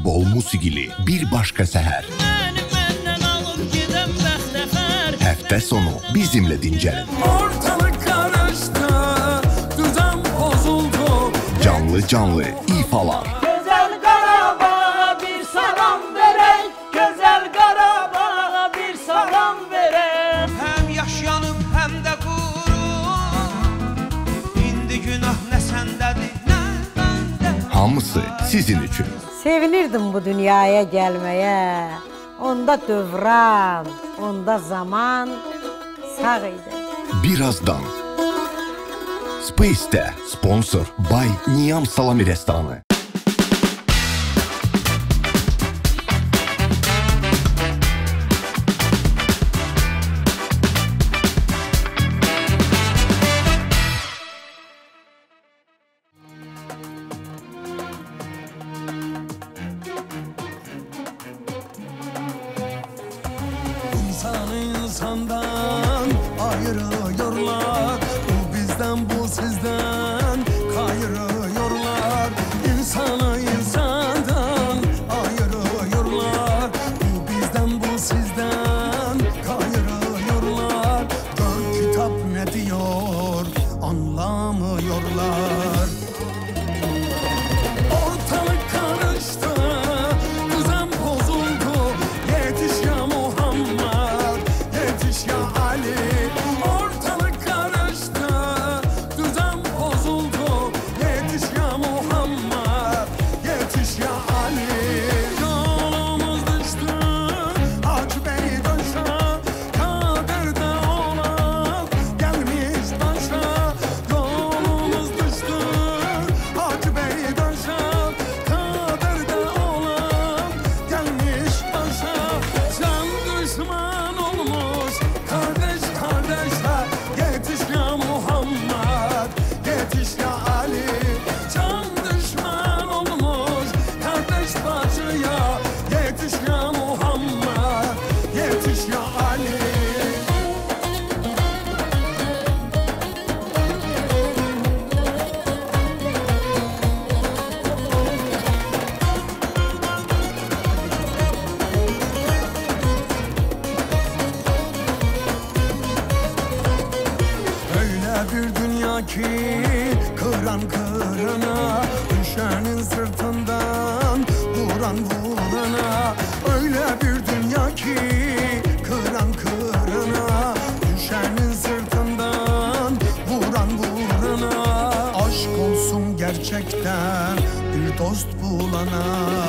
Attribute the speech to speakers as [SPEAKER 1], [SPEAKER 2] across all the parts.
[SPEAKER 1] bol musigili bir başqa səhər. Həftə sonu bizimlə dincəlin.
[SPEAKER 2] Ortalık karıştı, düzen bozuldu.
[SPEAKER 1] Canlı ifalar.
[SPEAKER 3] Güzel Qarabağ'a bir salam verək, Güzel Qarabağ'a bir salam verək.
[SPEAKER 4] Həm yaşanıb, həm də qurur, İndi günah nə səndədir, nə məndə.
[SPEAKER 1] Hamısı sizin üçün.
[SPEAKER 5] Sevinirdim bu dünyaya gelmeye. Onda dövran, onda zaman sağ idi.
[SPEAKER 1] Birazdan Space'də sponsor Bay Niyam Salami restoranı.
[SPEAKER 2] İnsanı insandan ayırıyorlar. Bu bizden, bu sizden kayırıyorlar. İnsanı insandan ayırıyorlar. Bu bizden, bu sizden kayırıyorlar. Gör kitap ne diyor, anlamıyorlar. Ortalık karıştı, düzen bozuldu. Yetiş ya Muhammed, yetiş ya Ali. Ortalık karıştı, düzen bozuldu. Yetiş ya Muhammed, yetiş ya Ali. Yolumuz düştü, aç beni dönşe. Kaderde olan gelmiş başa. Yolumuz düştü, aç beni dönşe. Kaderde olan gelmiş başa. Can düşman olmuş kardeş kardeşe. Yetiş ya Muhammed, yetiş ya Ali. Can düşman olmuş kardeş bacıya. Yetiş ya Muhammed, yetiş ya Ali. Öyle bir dünya ki kıran kırana, düşenin sırtından vuran vurana. Öyle bir dünya ki kıran kırana, düşenin sırtından vuran vurana. Aşk olsun gerçekten bir dost bulana.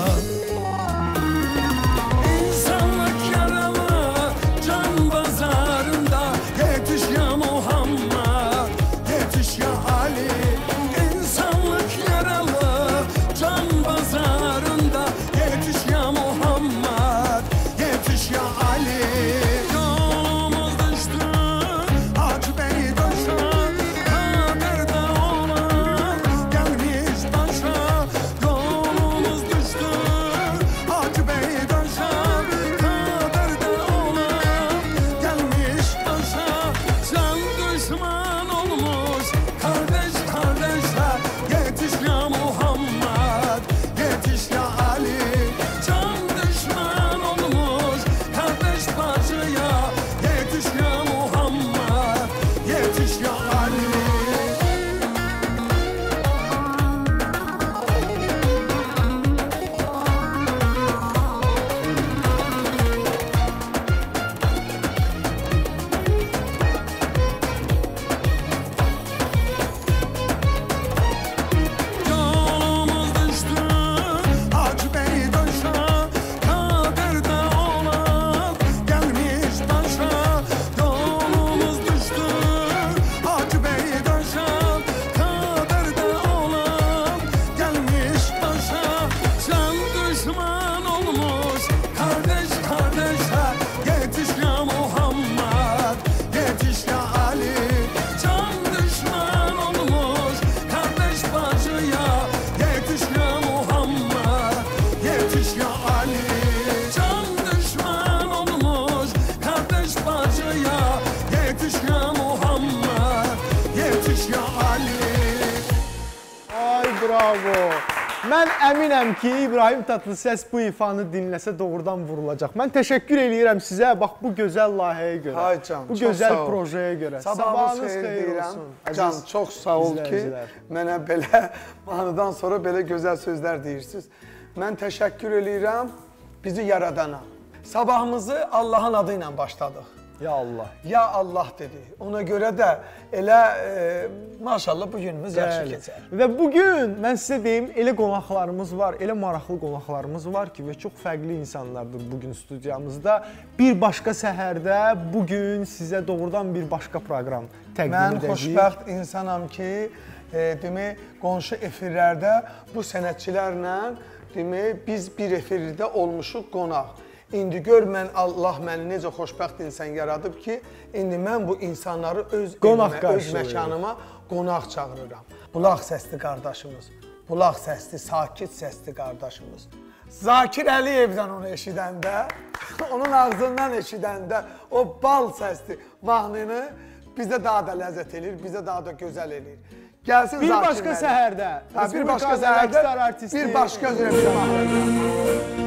[SPEAKER 2] İnsanlık yaralı can pazarında. Yetiş ya Muhammed, yetiş ya Ali. İnsanlık yaralı can pazarında. Yetiş ya Muhammed, yetiş ya Ali. Yolumuz düştü, aç beni dönşe. Kaderde olan gelmiş başa. Yolumuz düştü, aç beni dönşe. Kaderde olan gelmiş başa. Can düşman olmuş kardeş kardeşe. Yetiş ya Muhammed, yetiş ya Ali. Can düşman olmuş kardeş bacıya. Yetiş ya Muhammed, yetiş ya Ali. Yolumuz düştü, aç beni dönşe. Kaderde olan gelmiş başa. Yolumuz düştü, aç beni dönşe. Kaderde olan gelmiş başa. Can düşman olmuş kardeş kardeşe. Yetiş ya Muhammed, yetiş ya Ali. Can düşman olmuş kardeş bacıya. Yetiş ya Muhammed, yetiş ya Ali. Can düşman olmuş kardeş bacıya. Yetiş ya Muhammed, yetiş ya Ali.
[SPEAKER 6] Ay bravo. Mən əminəm ki, İbrahim Tatlıses bu ifanı dinləsə doğrudan vurulacaq. Mən təşəkkür eləyirəm sizə, bax bu gözəl layihəyə görə,
[SPEAKER 7] Ay can,
[SPEAKER 6] bu
[SPEAKER 7] çox
[SPEAKER 6] gözəl
[SPEAKER 7] sağ ol.
[SPEAKER 6] projeye görə.
[SPEAKER 7] Sabahınız xeyir
[SPEAKER 6] olsun.
[SPEAKER 7] Can, çox sağ ol ki, mənə belə mahnıdan sonra belə gözəl sözlər deyirsiniz. Mən təşəkkür eləyirəm bizi yaradana. Sabahımızı Allahın adı ilə başladıq.
[SPEAKER 6] Ya Allah.
[SPEAKER 7] Ya Allah dedi. Ona görə də elə maşallah bu günümüz yaxşı keçər.
[SPEAKER 6] Və bugün mən sizə deyim, elə qonaqlarımız var, elə maraqlı qonaqlarımız var ki və çox fərqli insanlardır bugün studiyamızda. Bir başqa səhərdə bugün sizə doğrudan bir başqa proqram təqdim edəcəyik.
[SPEAKER 7] Mən xoşbəxt insanam ki, demək, qonşu efirlərdə bu sənətçilərlə demək, biz bir efirdə olmuşuq qonaq. İndi gör mən Allah məni necə xoşbəxt insan yaradıb ki, indi mən bu insanları öz evimə, öz məkanıma qonaq çağırıram. Bulaq səsli qardaşımız, bulaq səsli, sakit səsli qardaşımız. Zakir Əliyevdən onu eşidəndə, onun ağzından eşidəndə o bal səsli mahnını bizə daha da ləzzət eləyir, bizə daha da gözəl eləyir. Gəlsin
[SPEAKER 6] bir
[SPEAKER 7] Zakir
[SPEAKER 6] başqa
[SPEAKER 7] Məlik.
[SPEAKER 6] səhərdə,
[SPEAKER 7] Bir başqa səhərdə, bir başqa üzrə bir mahnı.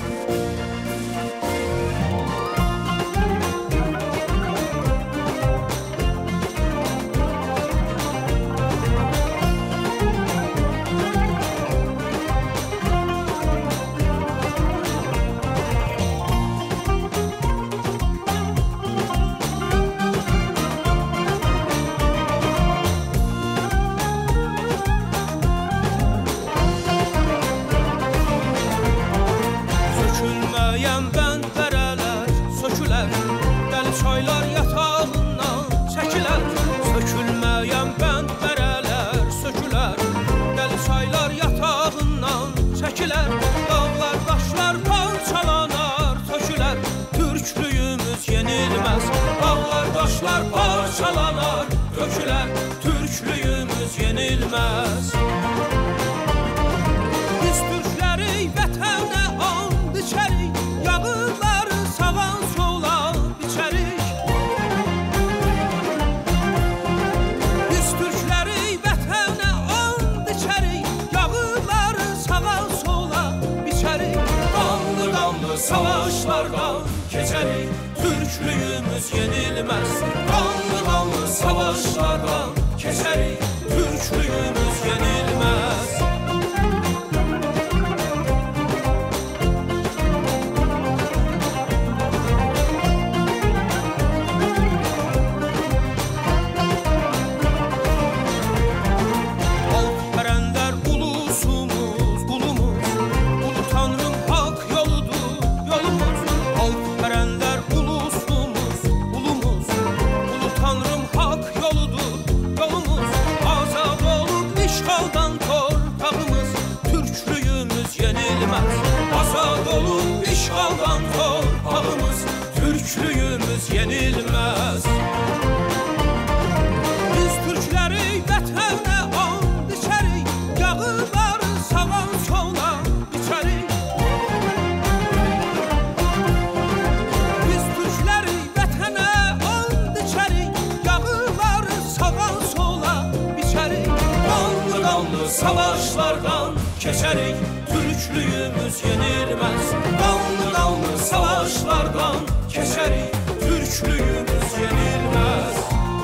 [SPEAKER 8] Parçalanar, dökülər, türklüyümüz yenilməz. Biz türkləri vətənə and içərik, yağırları savan sola biçərik. Biz türkləri vətənə and içərik, yağırları savan sola biçərik. Qanlı savaşlardan keçərik, türklüyümüz yenilməz. Qanlı savaşlardan keçərik, türklüyümüz yenilməz. Alpərəndər ulusumuz, qulumuz, ulu tanrım haqq yoludur, yolumuz. Alpərəndər ulusumuz, qulumuz, ulu tanrım haqq yoludur, yolumuz. Azad olub işğaldan torpağımız, türklüyümüz yenilməz. Azad olub işğaldan torpağımız, türklüyümüz yenilməz. Biz türkləri vətənə and içərik, yağırları savan sola biçərik. Biz türkləri vətənə and içərik, yağırları savan sola biçərik. Qanlı savaşlardan keçərik, türklüyümüz yenilməz. Qanlı savaşlardan keçərik, türklüyümüz yenilməz.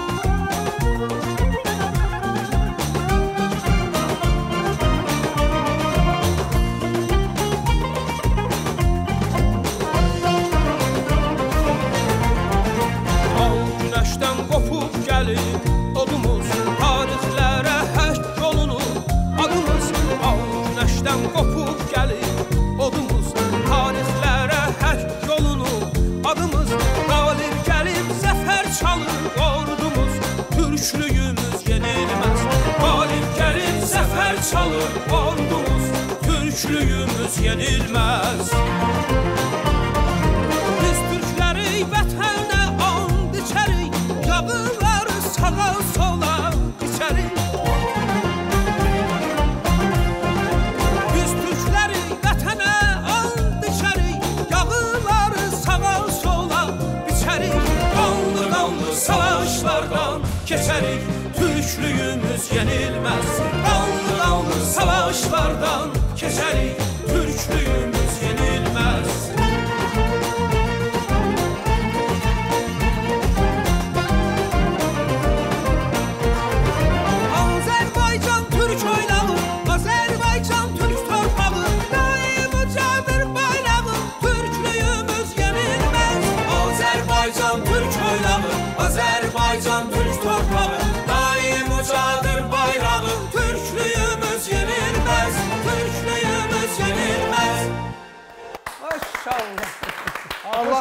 [SPEAKER 8] Günəşdən qopub gəlib odumuz, tarixlərə həkk olunub adımız. Günəşdən qopub gəlib odumuz, tarixlərə həkk olunub adımız. Qalib gəlib zəfər çalır ordumuz, türklüyümüz yenilməz. Qalib gəlib zəfər çalır ordumuz, türklüyümüz yenilməz. Biz türkləri vətənə and içərik, yağırları sağa sola biçərik. Biz türkləri vətənə and içərik, yağırları sağa sola biçərik. Qanlı savaşlardan keçərik, türklüyümüz yenilməz. Qanlı savaşlardan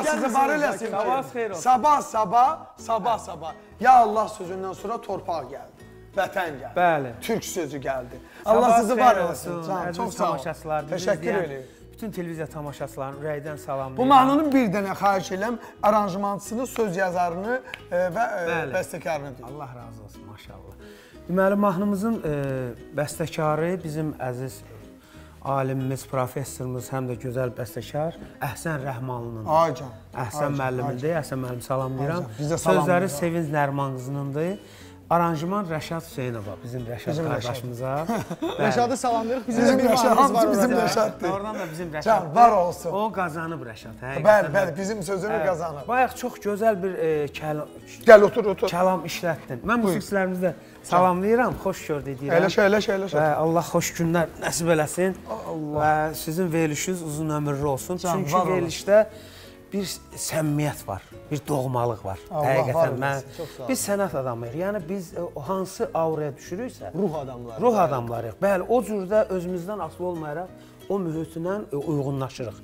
[SPEAKER 7] sizi var eləsin.
[SPEAKER 4] Sabahınız xeyir olsun.
[SPEAKER 7] Sabah. Ya Allah sözündən sonra torpaq gəldi. Vətən gəldi.
[SPEAKER 4] Bəli.
[SPEAKER 7] Türk sözü gəldi. Allah sizi var eləsin.
[SPEAKER 4] Çox sağ olun.
[SPEAKER 7] Təşəkkür edirəm.
[SPEAKER 4] Bütün televiziya tamaşaçılarını ürəkdən salamlayıram.
[SPEAKER 7] Bu mahnının bir dənə xahiş edirəm, aranjmançısını, söz yazarını və bəstəkarını deyim.
[SPEAKER 4] Allah razı olsun, maşallah. Deməli, mahnımızın bəstəkarı bizim əziz alimimiz, professorumuz, həm də gözəl bəstəkar Əhsən Rəhmanlının.
[SPEAKER 7] Ay can.
[SPEAKER 4] Əhsən müəllimindir, Əhsən müəllim salamlayıram.
[SPEAKER 7] Biz də salamlayırıq.
[SPEAKER 4] Sözləri Sevinç Nərman qızınındır. Aranjman Rəşad Hüseynova, bizim Rəşad qardaşımıza.
[SPEAKER 6] Rəşadı salamlayırıq.
[SPEAKER 7] Bizim Rəşad, bizim Rəşaddır.
[SPEAKER 4] Oradan da bizim Rəşad.
[SPEAKER 7] Can, var olsun.
[SPEAKER 4] O qazanıb Rəşad.
[SPEAKER 7] Bəli, bizim sözünü qazanıb.
[SPEAKER 4] Bayaq çox gözəl bir
[SPEAKER 7] Gəl, otur.
[SPEAKER 4] kəlam işlətdin. Mən musiqiçilərimizdə salamlayıram, xoş gördük deyirəm.
[SPEAKER 7] Əyləş.
[SPEAKER 4] Və Allah xoş günlər nəsib eləsin. Və sizin verilişiniz uzun ömürlü olsun. Çünki verilişdə bir səmimiyyət var, bir doğmalıq var. Həqiqətən biz sənət adamıyıq. Yəni biz hansı auraya düşürüksə, ruh adamlarıyıq. Bəli, o cürdə özümüzdən asılı olmayaraq o mühitindən uyğunlaşırıq.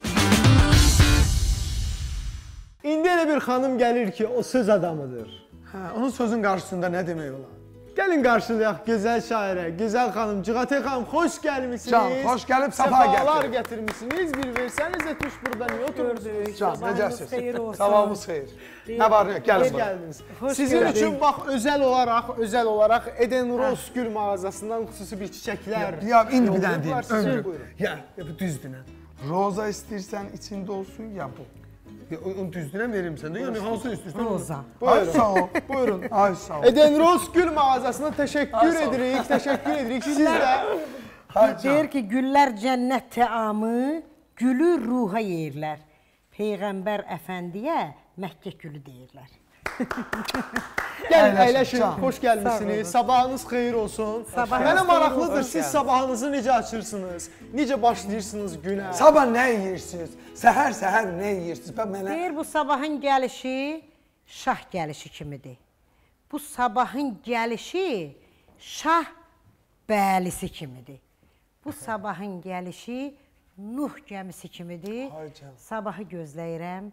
[SPEAKER 6] İndi elə bir xanım gəlir ki, o söz adamıdır.
[SPEAKER 7] Onun sözün qarşısında nə demək olar?
[SPEAKER 6] Gəlin qarşılayaq gözəl şairə, gözəl xanım, Cığatay xanım, xoş gəlmişsiniz.
[SPEAKER 7] Can, xoş gəlib, səfa gətirin.
[SPEAKER 6] Səfalar gətirmişsiniz, bir versəniz də tuş burada, niyə oturursunuz?
[SPEAKER 7] Can, necəsiniz? Sabahımız xeyir. Nə var, nə? Gəlin bura.
[SPEAKER 6] Sizin üçün bax, özəl olaraq Eden Rose gül mağazasından xüsusi bir çiçəklər.
[SPEAKER 7] Ya, indi bir dənə deyim, ömrüm. Ya, bu düzdür. Roza istəyirsən, içində olsun, ya bu. Onu düzdürəm verim səndə, yəni hansını istəyirsən?
[SPEAKER 5] Roza.
[SPEAKER 7] Ay, sağ ol. Buyurun. Ay, sağ ol.
[SPEAKER 6] Eden Rose gül mağazasına təşəkkür edirik. Siz də
[SPEAKER 5] Deyir ki, güllər cənnət təamı, gülü ruha yeyirlər. Peyğəmbər əfəndiyə Məkkə gülü deyirlər.
[SPEAKER 6] gəlin, əyləşin, xoş gəlmişsiniz. Sabahınız xeyir olsun. Mənə maraqlıdır, siz sabahınızı necə açırsınız? Necə başlayırsınız günə?
[SPEAKER 7] Sabah nə yeyirsiniz? Səhər nə yeyirsiniz?
[SPEAKER 5] Deyir, bu sabahın gəlişi şah gəlişi kimidir. Bu sabahın gəlişi şah bəlisi kimidir. Bu sabahın gəlişi Nuh gəmisi kimidir. Sabahı gözləyirəm.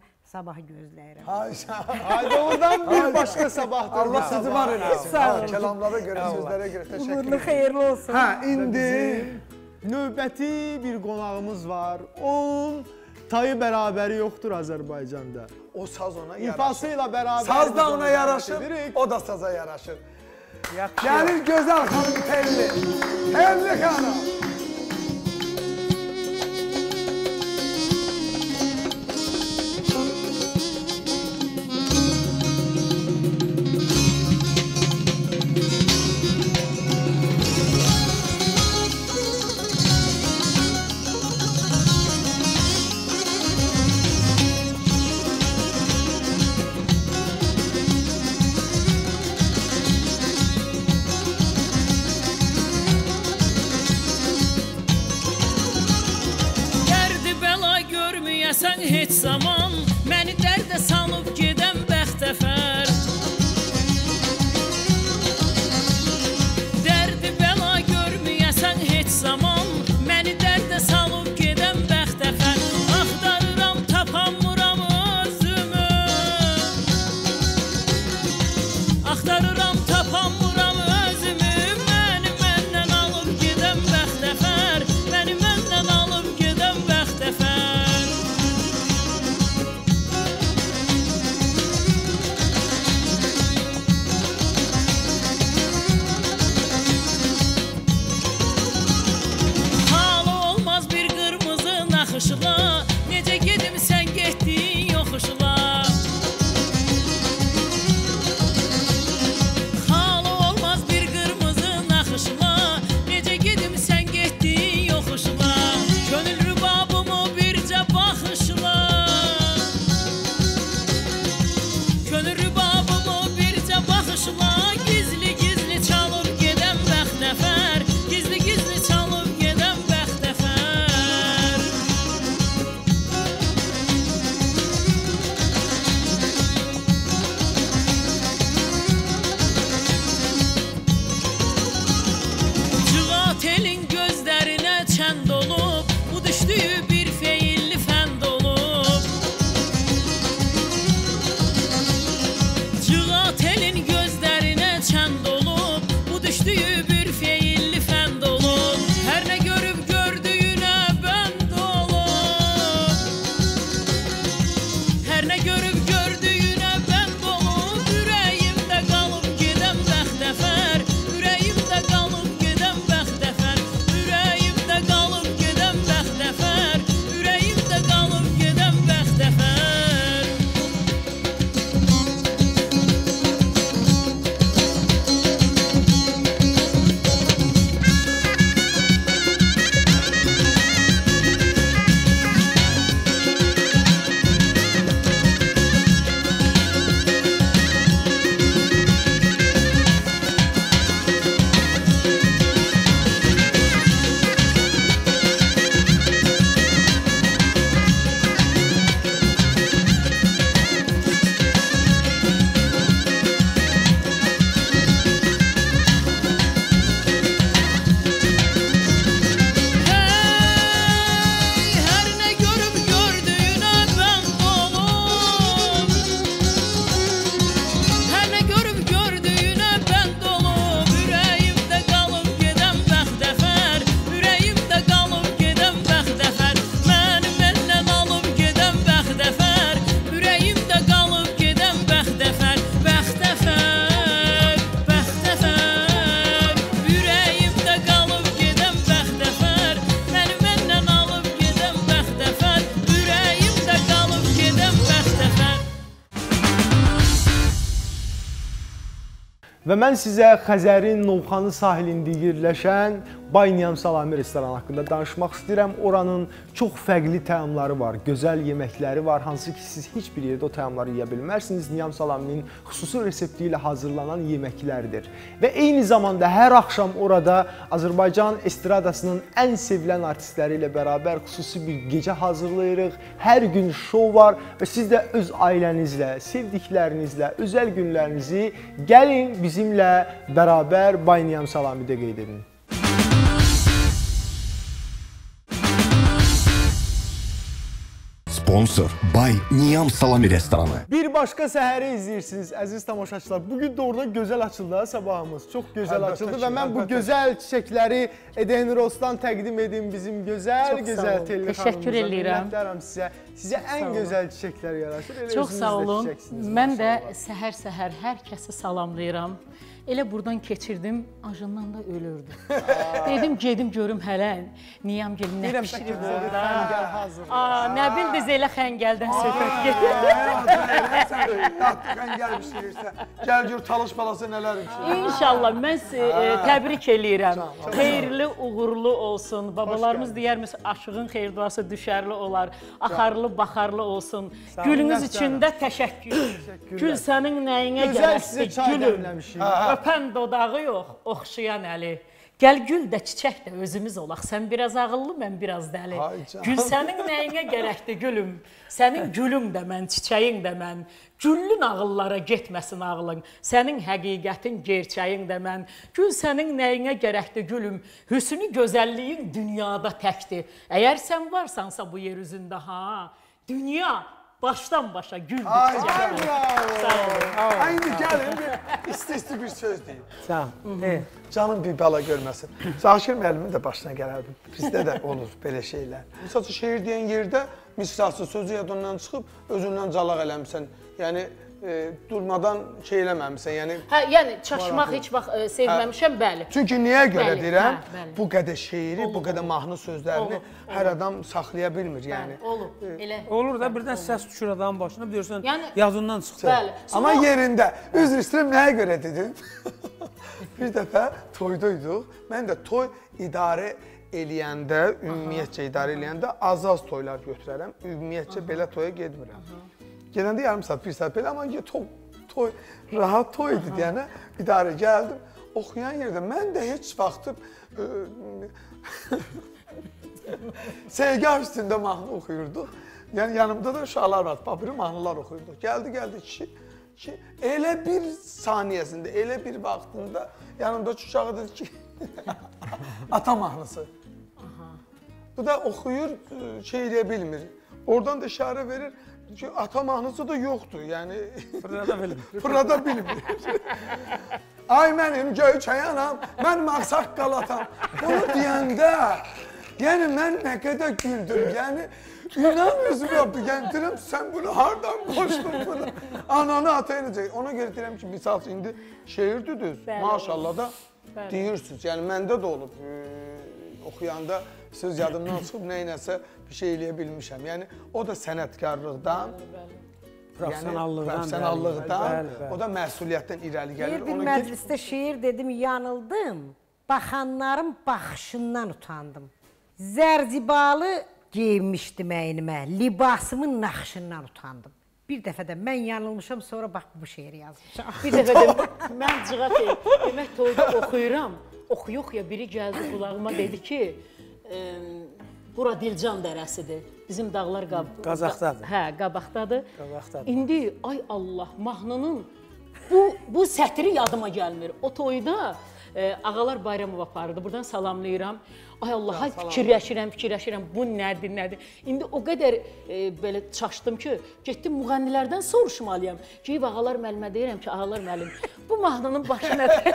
[SPEAKER 6] Haydi oradan bir başqa sabahdır.
[SPEAKER 7] Allah sizi var eləsin. Kəlamlara görə, sözlərə görə təşəkkür ederim.
[SPEAKER 5] Xeyirli olsun.
[SPEAKER 7] İndi
[SPEAKER 6] növbəti bir qonağımız var. Onun tayı bərabəri yoxdur Azərbaycanda.
[SPEAKER 7] O saz ona yaraşır.
[SPEAKER 6] İfası ilə bərabər.
[SPEAKER 7] Saz da ona yaraşır, o da saza yaraşır. Gəlir gözəl xanım Telli. Telli xanım.
[SPEAKER 3] Sən heç zaman məni dərdə salıb gedən bəxtəfər Dərdi bəla görməyəsən heç zaman məni dərdə salıb gedən bəxtəfər Axtarıram, tapamıram özümü Axtarıram, tapamıram özümü Məni məndən alıb gedən bəxtəfər Məni məndən alıb gedən bəxtəfər
[SPEAKER 6] Və mən sizə Xəzərin Novxanı sahilində yerləşən Bay Niyam Salami restoranı haqqında danışmaq istəyirəm. Oranın çox fərqli təamları var, gözəl yeməkləri var, hansı ki siz heç bir yerdə o təamları yeyə bilmərsiniz. Niyam Salaminin xüsusi resepti ilə hazırlanan yeməklərdir. Və eyni zamanda hər axşam orada Azərbaycan estradasının ən sevilən artistləri ilə bərabər xüsusi bir gecə hazırlayırıq. Hər gün şou var və siz də öz ailənizlə, sevdiklərinizlə, özəl günlərinizi gəlin bizimlə bərabər Bay Niyam Salamidə qeyd edin.
[SPEAKER 1] Sponsor Bay Niyam Salami restoranı.
[SPEAKER 6] Bir başqa səhəri izləyirsiniz əziz tamaşaçılar. Bugün doğrudan gözəl açıldı sabahımız. Çox gözəl açıldı və mən bu gözəl çiçəkləri Eden Ros'dan təqdim edim bizim gözəl telli xanımımıza.
[SPEAKER 9] Təşəkkür edirəm.
[SPEAKER 6] Minnətdaram sizə. Sizə ən gözəl çiçəklər yaraşır.
[SPEAKER 9] Çox sağ olun. Mən də səhər-səhər hər kəsi salamlayıram. Elə buradan keçirdim, ajından da ölürdü. Dedim, gedim görüm hələ Niyam gelin nə pişirir burada. Nə bildiniz elə xəngəldən söhbət gedir.
[SPEAKER 7] Xəngəl pişirirsə, gəl gör talış balası nələr pişirir.
[SPEAKER 9] İnşallah, mən təbrik eləyirəm. Xeyirli, uğurlu olsun. Babalarımız deyərmiş, aşığın xeyir duası düşərli olar. Axarlı, baxarlı olsun. Gülünüz üçün də təşəkkür. Gül sənin nəyinə gələsdir, gülüm. Öpən dodağı yox, oxşayan əli. Gəl gül də, çiçək də özümüz olaq. Sən biraz ağıllı, mən biraz dəli. Gül sənin nəyinə gərəkdir gülüm. Sənin gülün də mən, çiçəyin də mən. Güllün ağıllara getməsin ağlın. Sənin həqiqətin, gerçəyin də mən. Gül sənin nəyinə gərəkdir gülüm. Hüsnü gözəlliyin dünyada təkdir. Əgər sən varsansa bu yer üzündə, dünya başdan başa güldür.
[SPEAKER 7] Sağ olun. İndi gəlin, isti bir söz deyim.
[SPEAKER 4] Sağ ol.
[SPEAKER 7] Canım bir bala görməsin. Zakir müəllimin də başına gələr. Bizdə də olur belə şeylər. Misal üçün, şeir deyən yerdə misrası sözü yadından çıxıb, özündən calaq eləmişsən. Yəni, durmadan şey eləməmişsən.
[SPEAKER 9] Yəni, çaşmaq heç vaxt sevməmişəm, bəli.
[SPEAKER 7] Çünki niyə görə deyirəm, bu qədər şeiri, bu qədər mahnı sözlərini hər adam saxlaya bilmir.
[SPEAKER 4] Olur da birdən səs düşür adamın başına, bilirsən, yazından çıxdı.
[SPEAKER 7] Amma yerində, üzr istəyirəm, nəyə görə dedim? Bir dəfə toydayduq. Mən də toy idarə eləyəndə, ümumiyyətcə idarə eləyəndə az-az toylar götürərəm. Ümumiyyətcə belə toya gedmirəm. Gedəndə yarım saat, bir saat belə, amma toy, rahat toy idi deyənə idarə gəldim. Oxuyan yerdə mən də heç vaxtım Sevgah üstündə mahnı oxuyurduq. Yəni yanımda da uşaqlar var, papiri mahnılar oxuyurduq. Gəldi kişi, elə bir saniyəsində, elə bir vaxtında yanımdakı uşağı dedi ki, ata mahnısı. Bu da oxuyur, şey eləyə bilmir. Oradan da işarə verir. Ata mahnısı da yoxdur, yəni fırlada bilmir. Ay mənim Göyçay anam, mən Ağsaqqal atam. Bunu deyəndə, yəni mən nə qədər güldüm, yəni inanmıyorsun yaptı, yəni deyirəm sən bunu hardan qoşdun bunu, ananı ata inəcək. Ona görə deyirəm ki, misal indi şeir düdüz, maşallah da deyirsiniz, yəni məndə də olub. Oxuyanda söz yadımdan çıxıb nəyinəsə bir şey eləyə bilmişəm. Yəni o da sənətkarlıqdan, professionallıqdan, o da məsuliyyətdən irəli gəlir.
[SPEAKER 5] Bir məclisdə şeir dedim, yanıldım. Baxanların baxışından utandım. Zərzibalı geyinmişdim əynimə, libasımın naxışından utandım. Bir dəfə də mən yanılmışam, sonra bax bu şeiri yazmışam.
[SPEAKER 9] Bir dəfə də mən cığat demək toyda oxuyuram. Oxuyuq ya, biri gəldi qulağıma dedi ki, bura Dilcan dərəsidir. Bizim dağlar
[SPEAKER 4] Qazaxdadır.
[SPEAKER 9] Hə, qabaqdadır. İndi, ay Allah, mahnının bu sətri yadıma gəlmir. O toyda Ağalar Bayramov apardı. Buradan salamlayıram. Ay Allah, fikirləşirəm, bu nədir? İndi o qədər belə çaşdım ki, getdim müğənnilərdən soruşmalıyam. Geyib Ağalar müəllimə deyirəm ki, Ağalar müəllim, bu mahnının başı nədir?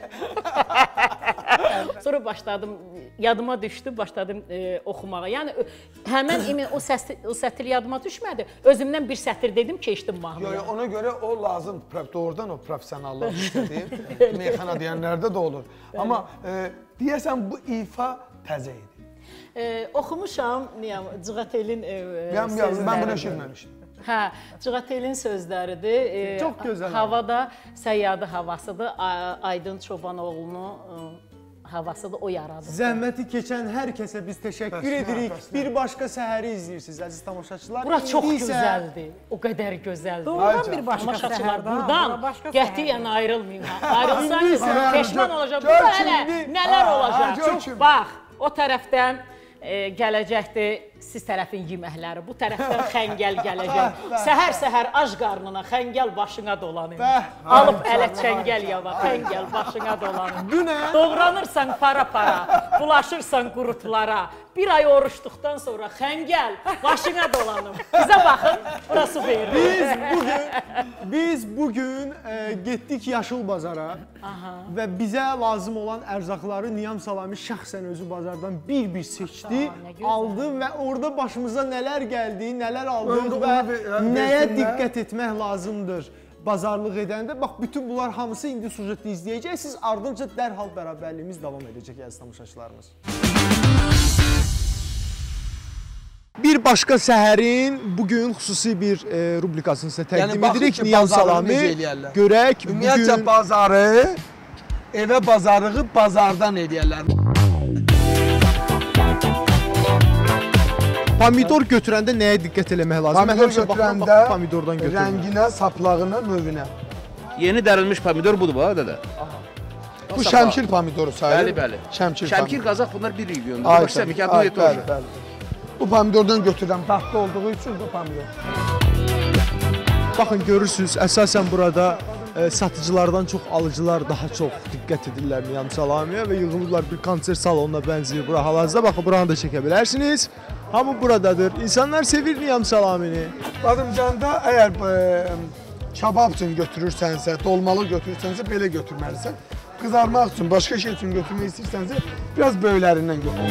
[SPEAKER 9] Sonra başladım, yadıma düşdü, başladım oxumağa. Yəni, həmən o sətr yadıma düşmədi. Özümdən bir sətr dedim, keçdim mahnıya.
[SPEAKER 7] Ona görə o lazım, doğrudan o professionallar istədir. Meyxana deyənlərdə də olur. Amma deyəsən bu ifa təzə idi.
[SPEAKER 9] Oxumuşam, Cığatelin sözlərini.
[SPEAKER 7] Mən bunu eşitməmişdim.
[SPEAKER 9] Hə, Cığatelin sözləridir.
[SPEAKER 6] Çox gözəl.
[SPEAKER 9] Havada Səyyadi havasıdır. Aydın Çobanoğlu'nun havasıdır, o yaradır.
[SPEAKER 6] Zəhməti keçən hər kəsə biz təşəkkür edirik. Bir başqa səhəri izləyirsiniz, əziz tamaşaçılar.
[SPEAKER 9] Bura çox gözəldir, o qədər gözəldir.
[SPEAKER 5] Doğrudan bir başqa
[SPEAKER 9] Tamaşaçılar
[SPEAKER 5] səhərdə,
[SPEAKER 9] buradan
[SPEAKER 5] bura başqa
[SPEAKER 9] qətiyyən ayrılmayın. Ayrılsanız peşman olacaq.
[SPEAKER 6] Gör
[SPEAKER 9] Burada hələ
[SPEAKER 6] kimi.
[SPEAKER 9] nələr olacaq.
[SPEAKER 6] gör kimi.
[SPEAKER 9] Bax, o tərəfdən gələcəkdir siz tərəfin yeməkləri, bu tərəfdən xəngəl gələcək. Səhər-səhər ac qarnına xəngəl başına dolanır. Alıb ələ çəngəl yava, xəngəl başına dolanır. Doğranırsan para-para, bulaşırsan qurutlara. Bir ay oruçduqdan sonra xəngəl başına dolanır. Bizə baxın, burası verir.
[SPEAKER 6] Biz bugün getdik Yaşıl Bazara və bizə lazım olan ərzaqları Niyam Salami şəxsən özü bazardan bir-bir seçdi, aldı və orada başımıza nələr gəldi, nələr aldıq və nəyə diqqət etmək lazımdır bazarlıq edəndə. Bax, bütün bunlar hamısı indi sujetdə izləyəcəksiniz, ardınca dərhal bərabərliyimiz davam edəcək, əziz tamaşaçılarımız. Bir başqa səhərin bugün xüsusi bir rubrikasını sizə təqdim edirik. Niyam Salami, görək bugün...
[SPEAKER 7] Ümumiyyətcə bazarı, evə bazarlığı bazardan edərlər.
[SPEAKER 6] Pomidor götürəndə nəyə diqqət eləmək lazım?
[SPEAKER 7] Pomidor götürəndə
[SPEAKER 6] pomidordan götürmək.
[SPEAKER 7] Rənginə, saplağına, növünə.
[SPEAKER 10] Yeni dərilmiş pomidor budur bax dədə.
[SPEAKER 7] Bu şəmkir pomidoru sayılır.
[SPEAKER 10] Bəli, bəli.
[SPEAKER 7] Şəmkir
[SPEAKER 10] qazaq bunlar bir regiondur. Başqa mikabını yetir.
[SPEAKER 7] Bu pomidordan götürürəm, tatlı olduğu üçün bu pomidor.
[SPEAKER 6] Baxın, görürsünüz, əsasən burada satıcılardan çox alıcılar daha çox diqqət edirlər Niyam Salamiyə və yığılırlar bir konsert salonuna bənzəyir bura hal-hazırda. Baxın, buranı da çəkə bilərsiniz. Hamı buradadır. İnsanlar sevir Niyam Salamini.
[SPEAKER 7] Badımcanda əgər kabab üçün götürürsənsə, dolmalı götürürsənsə, belə götürməlisən. Qızarmaq üçün, başqa şey üçün götürmək istəyirsənsə, biraz böylərindən götür.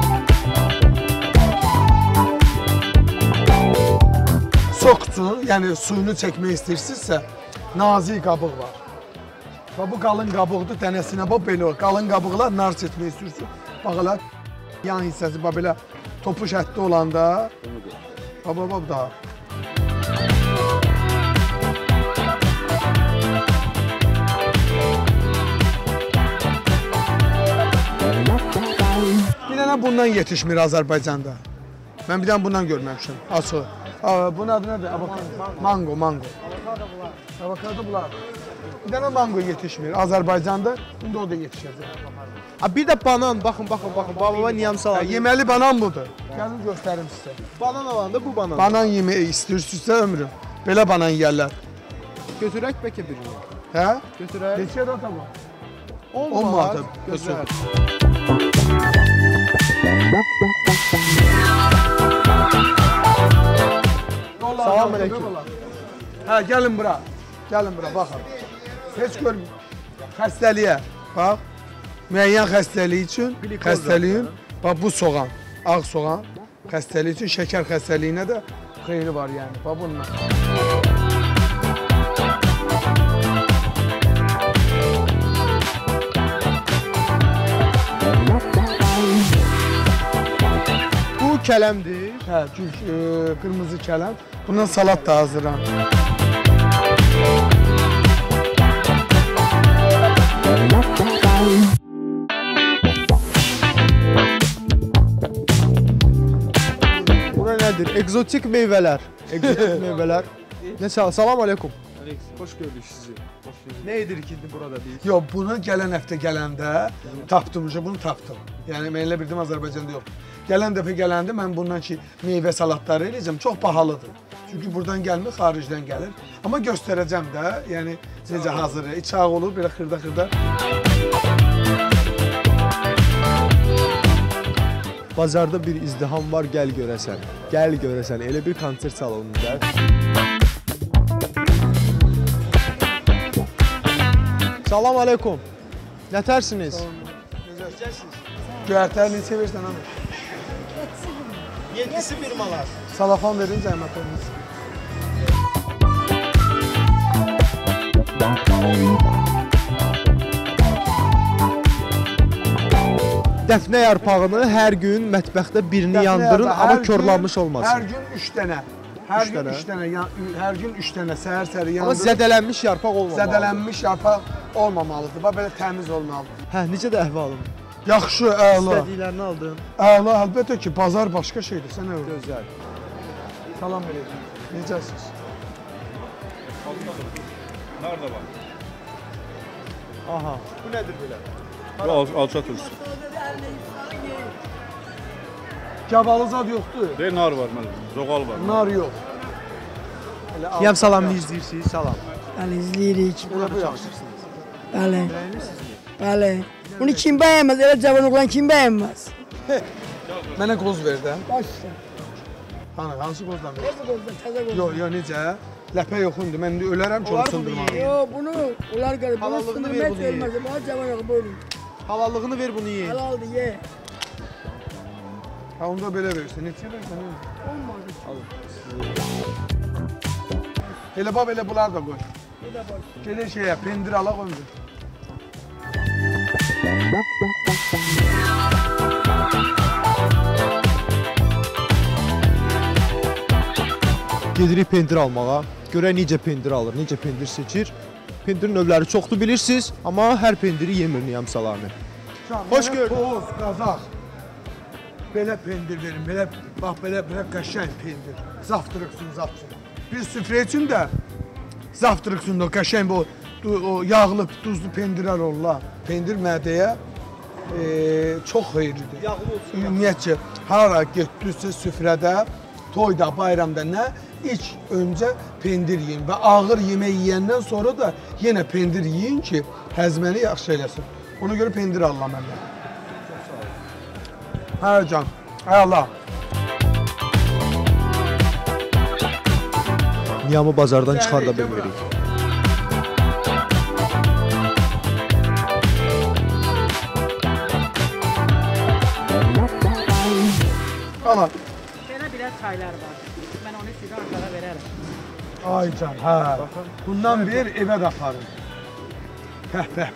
[SPEAKER 7] Sok üçün, yəni suyunu çəkmək istəyirsinizsə, nazik qabıq var. Və bu qalın qabıqdır, dənəsinə bax belə olur. Qalın qabıqlar nar çəkmək istəyirsiniz. Bax elə yan hissəsi bax belə topuş ətli olanda, bax daha. Bir dənə bundan yetişmir Azərbaycanda. Mən bir dənə bundan görməmişəm. Açıq. Bunun adı nədir? Mango. Avokado bunlar. Bir dənə mango yetişmir Azərbaycanda. İndi o da yetişəcək.
[SPEAKER 6] Bir də banan, baxın. Baba Niyam Salami.
[SPEAKER 7] Yeməli banan budur. Gəlin göstərim sizə.
[SPEAKER 6] Banan alanda bu banan.
[SPEAKER 7] Banan yeməyi istəyirsinizsə ömrüm. Belə banan yeyərlər.
[SPEAKER 6] Götürək bəlkə birini.
[SPEAKER 7] Hə?
[SPEAKER 6] Götürək.
[SPEAKER 7] Neçə də tamam?
[SPEAKER 6] 10 manat.
[SPEAKER 7] Gözəl.
[SPEAKER 6] Salam əleykum.
[SPEAKER 7] Hə, gəlin bura. Baxın. Heç görmür. Xəstəliyə, bax. Müəyyən xəstəlik üçün, xəstəliyin, bax bu soğan, ağ soğan, xəstəlik üçün, şəkər xəstəliyinə də xeyri var yəni. Bax bununla.
[SPEAKER 6] Bu kələmdir.
[SPEAKER 7] Hə, qırmızı kələm. Bundan salat da hazırlanır.
[SPEAKER 6] Bura nədir? Egzotik meyvələr. Salam əleykum. Xoş gördük sizi. Nə edirik indi burada biz?
[SPEAKER 7] Yox, bunu gələn həftə gələndə tapdım, bunu tapdım. Yəni, mən elə bildim Azərbaycanda yox. Gələn dəfə gələndə mən bundan ki, meyvə salatları eləyəcəm, çox bahalıdır. Çünki buradan gəlmir, xaricdən gəlir. Amma göstərəcəm də, yəni necə hazırı, içaq olur, belə xırda-xırda.
[SPEAKER 6] Bazarda bir izdiham var, gəl görəsən. Gəl görəsən, elə bir konsert salonunda. Salam əleykum. Nətərsiniz?
[SPEAKER 7] Göyərtəli neçə versən hanım?
[SPEAKER 6] 7-si 1 manat.
[SPEAKER 7] Salafan verin, zəhmət olunuz.
[SPEAKER 6] Dəfnə yarpağını hər gün mətbəxdə birini yandırın, amma körlanmış olmasın.
[SPEAKER 7] Hər gün 3 dənə. Hər gün 3 dənə, hər gün 3 dənə səhər-səhər
[SPEAKER 6] Amma
[SPEAKER 7] yandırıb.
[SPEAKER 6] zədələnmiş yarpaq olmamalıdır.
[SPEAKER 7] Zədələnmiş yarpaq olmamalıdır. Bax belə təmiz olmalıdır.
[SPEAKER 6] Hə, necə də əhvalım?
[SPEAKER 7] Yaxşı, əla.
[SPEAKER 6] İstədiklərini aldın.
[SPEAKER 7] Əla, əlbəttə ki, bazar başqa şeydir. Sən nə olur?
[SPEAKER 6] Gözəl.
[SPEAKER 7] Salam verəcəm. Necəsiz?
[SPEAKER 11] Nerede var?
[SPEAKER 6] Aha, bu nədir belə?
[SPEAKER 11] Bu alça turşusu.
[SPEAKER 7] Gavalı zad yoxdur.
[SPEAKER 11] Deyil, nar var, zoğal var.
[SPEAKER 7] Nar yox.
[SPEAKER 6] Yəm salamını izləyirsiniz, salam.
[SPEAKER 12] Bəli, izləyirik.
[SPEAKER 7] Buna bu yaxşısınız.
[SPEAKER 12] Bəli. Bəli. Bunu kim bəyənməz? Elə cavan oğlan kim bəyənməz?
[SPEAKER 7] Mənə qoz ver də.
[SPEAKER 12] Başla.
[SPEAKER 7] Hansı qozdan ver?
[SPEAKER 12] Təzə qozdan, təzə qozdan.
[SPEAKER 7] Yox, necə? Ləpə yoxundur. Mən indi ölərəm ki, onu sındırmalıyım.
[SPEAKER 12] Yox, bunu onlar gəlib. Bunu sındırmaq verməz. Bana cavan oğlan buyurun.
[SPEAKER 6] Halallığını ver, bunu ye.
[SPEAKER 12] Halaldır, ye.
[SPEAKER 7] Ha, onu da belə verirsən. Neçə versən?
[SPEAKER 12] Olmadı.
[SPEAKER 7] Elə bax, elə bunlar da qoy.
[SPEAKER 12] Bu da boş.
[SPEAKER 7] Gelir şeyə, pendir ala qoyun.
[SPEAKER 6] Gedirik pendir almağa. Görək necə pendir alır, necə pendir seçir. Pendirin növləri çoxdur bilirsiniz, amma hər pendiri yemir Niyam Salami. Hoş gördük.
[SPEAKER 7] Toz, qazaq. Belə pendir verin, belə bax belə qəşəng pendir. Zaftırıqsın, zaftırıq. Bir süfrə üçün də zaftırıqsın da qəşəng o yağlı, duzlu pendirlər olurlar. Pendir mədəyə çox xeyirlidir.
[SPEAKER 6] Yağlı olsun.
[SPEAKER 7] Ümumiyyətcə, hara getdinizsə süfrədə, toyda, bayramda nə? İlk öncə pendir yiyin və ağır yemək yeyəndən sonra da yenə pendir yiyin ki, həzməni yaxşı eləsin. Ona görə pendir alıram məndən. Hə can, əla.
[SPEAKER 6] Niyamı bazardan çıxarda bilmirik.
[SPEAKER 7] Ana.
[SPEAKER 9] Belə çaylar var. Mən onu sizə arkada verərəm.
[SPEAKER 7] Ay can, hə. Bundan bir evə də aparın. Pəh.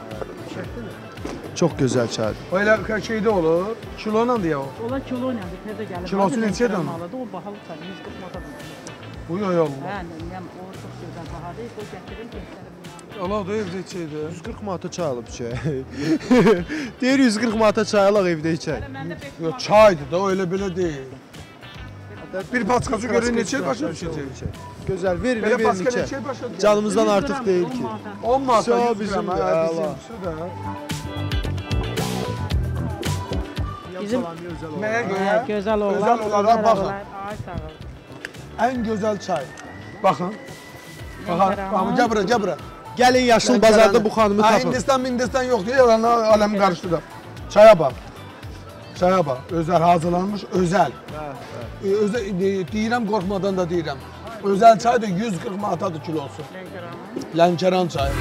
[SPEAKER 6] Çox gözəl çaydır.
[SPEAKER 7] O elə şeydə olur, kiloyla deyə o.
[SPEAKER 9] Onlar kilo ilə təzə gəlir.
[SPEAKER 7] Kilosu neçədir onun?
[SPEAKER 9] O bahalı çay, 140 manatadır.
[SPEAKER 7] Bu yox.
[SPEAKER 9] Hə, yəni o çox gözəl bahadır. O gətirin göstərim.
[SPEAKER 7] Allah da evdə içəydi.
[SPEAKER 6] 140 manata çay alıb içək. Deyir 140 manata çay alaq evdə içək.
[SPEAKER 7] Yox, çaydır da, o elə belə deyil. Bir paskası görür neçə başa düşəcək.
[SPEAKER 6] Gözəl, verin
[SPEAKER 7] Belə paska
[SPEAKER 6] içək.
[SPEAKER 7] neçə başa düşəcək.
[SPEAKER 6] Canımızdan artıq deyil ki.
[SPEAKER 7] 10 manata 100
[SPEAKER 6] bizim
[SPEAKER 7] qram,
[SPEAKER 9] Bizim
[SPEAKER 7] Mənə görə
[SPEAKER 9] gözəl olar.
[SPEAKER 7] Gözəl olaraq baxın.
[SPEAKER 9] Ay sağ ol.
[SPEAKER 7] Ən gözəl çay. Baxın. Baxın, gəl bura.
[SPEAKER 6] Gəlin yaşıl bazarda bu xanımı tapın.
[SPEAKER 7] Hindistan yoxdur, yalan aləmi qarışdırıb. Çaya bax. Özəl hazırlanmış, özəl. Deyirəm, qorxmadan da deyirəm. Özəl çay da 140 manatadır kilosu. Lənkəran çayı.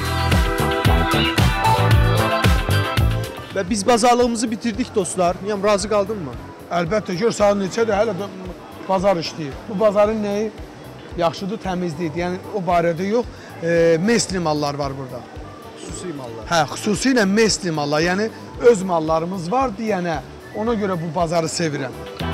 [SPEAKER 6] Və biz bazarlığımızı bitirdik dostlar. Niyam, razı qaldın mı?
[SPEAKER 7] Əlbəttə, gör saat neçədir, hələ də bazar işləyir. Bu bazarın nəyi? Yaxşıdır, təmizliyidir. Yəni, o barədə yox, mesli mallar var burada.
[SPEAKER 6] Xüsusi mallar.
[SPEAKER 7] Hə, xüsusilə mesli mallar. Yəni, öz mallarımız var deyənə. Ona görə bu bazarı sevirəm.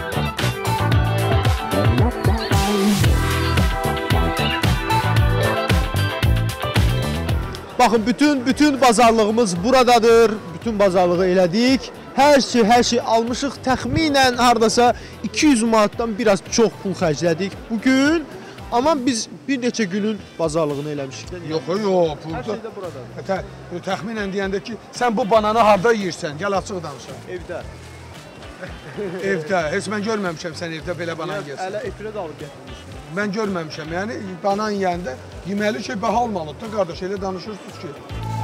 [SPEAKER 6] Baxın, bütün bazarlığımız buradadır. Bütün bazarlığı elədik. Hər şey almışıq. Təxminən hardasa 200 manatdan biraz çox pul xərclədik bugün. Amma biz bir neçə günün bazarlığını eləmişik də.
[SPEAKER 7] Yox.
[SPEAKER 6] Hər şey də buradadır.
[SPEAKER 7] Təxminən deyəndə ki, sən bu bananı harda yeyirsən? Gəl açıq danışaq.
[SPEAKER 6] Evdə.
[SPEAKER 7] Evdə. Heç mən görməmişəm sən evdə belə banan yesən.
[SPEAKER 6] Hələ efirə də alıb gətirmişəm.
[SPEAKER 7] Mən görməmişəm. Yəni, banan yeyəndə yeməli şey baha olmalıdır da, qardaş. Elə danışırsınız ki.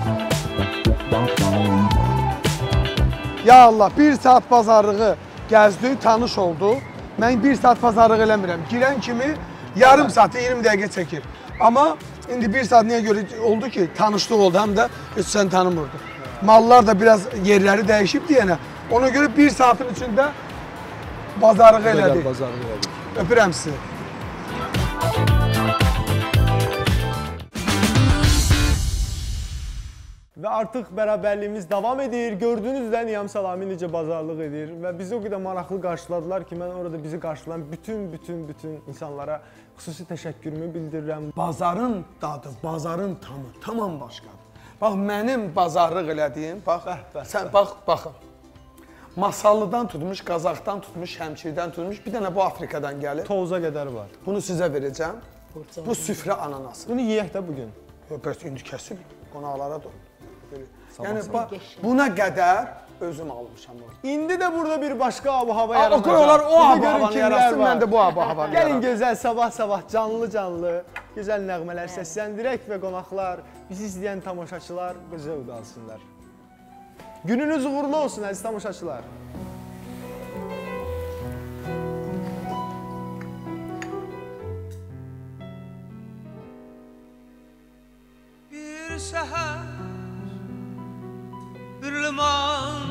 [SPEAKER 7] Ya Allah, 1 saat bazarlığı gəzdik, tanış oldu. Mən 1 saat bazarlıq eləmirəm. Girən kimi yarım saatı 20 dəqiqə çəkir. Amma indi 1 saat niyə görə oldu ki, tanışlıq oldu, həm də heç sən tanımırdın. Mallar da biraz yerləri dəyişib deyənə. Ona görə 1 saatın içində bazarlıq elədik. Öpürəm sizi.
[SPEAKER 6] Və artıq bərabərliyimiz davam edir. Gördüyünüz də Niyam Salami necə bazarlıq edir və bizi o qədər maraqlı qarşıladılar ki, mən orada bizi qarşılayan bütün insanlara xüsusi təşəkkürümü bildirirəm.
[SPEAKER 7] Bazarın dadı, bazarın tamı tamam başqadır. Bax, mənim bazarlıq elədiyim, bax, sən bax, baxın. Masallıdan tutmuş, Qazaxdan tutmuş, Şəmkirdən tutmuş, bir dənə bu Afrikadan gəlir.
[SPEAKER 6] Tovuza qədər var.
[SPEAKER 7] Bunu sizə verəcəm. Bu süfrə ananası.
[SPEAKER 6] Bunu yeyək də bugün.
[SPEAKER 7] Yox, indi kəsib, qonaqlara da. Yəni, buna qədər özüm almışam.
[SPEAKER 6] İndi də burada bir başqa abu-hava yaradacaq.
[SPEAKER 7] O abu-havanı yaratsın, mən də bu abu-havanı yaratsın.
[SPEAKER 6] Gəlin gözəl sabah-sabah canlı-canlı, gözəl nəğmələr səsləndirək və qonaqlar, bizi izləyən tamaşaçılar gözəl udalsınlar. Gününüz uğurlu olsun, əziz tamaşaçılar.
[SPEAKER 8] Bir səhər, bir liman,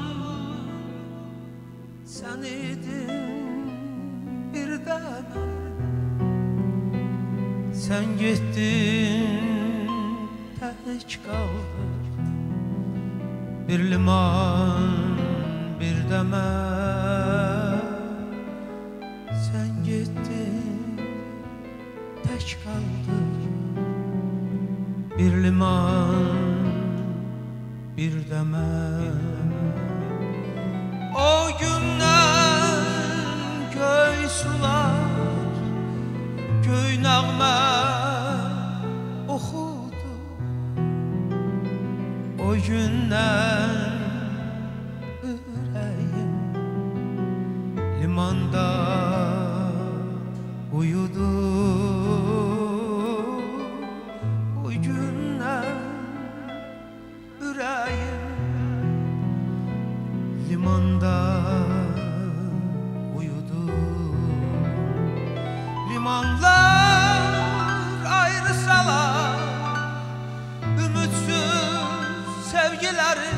[SPEAKER 8] sən idin bir dənə. Sən getdin, tək qaldın, bir liman, bir dəmə. Sən getdin, tək qaldın, bir liman, bir dəmə. O gündən göy sular, göy nəğmə oxudu. O gündən ürəyim limanda uyudu. O gündən ürəyim limanda uyudu. Limanlar ayrı salar ümitsiz sevgiləri.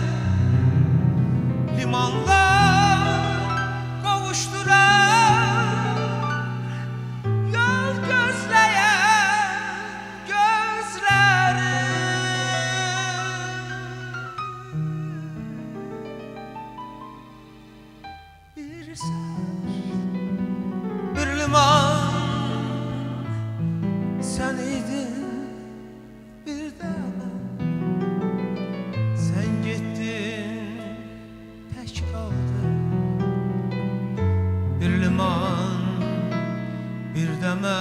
[SPEAKER 8] Limanlar qovuşdurar yol gözləyən gözləri. Bir sər, bir liman, sən idin bir dənə. Sən getdin, tək qaldın, bir liman, bir dəmə.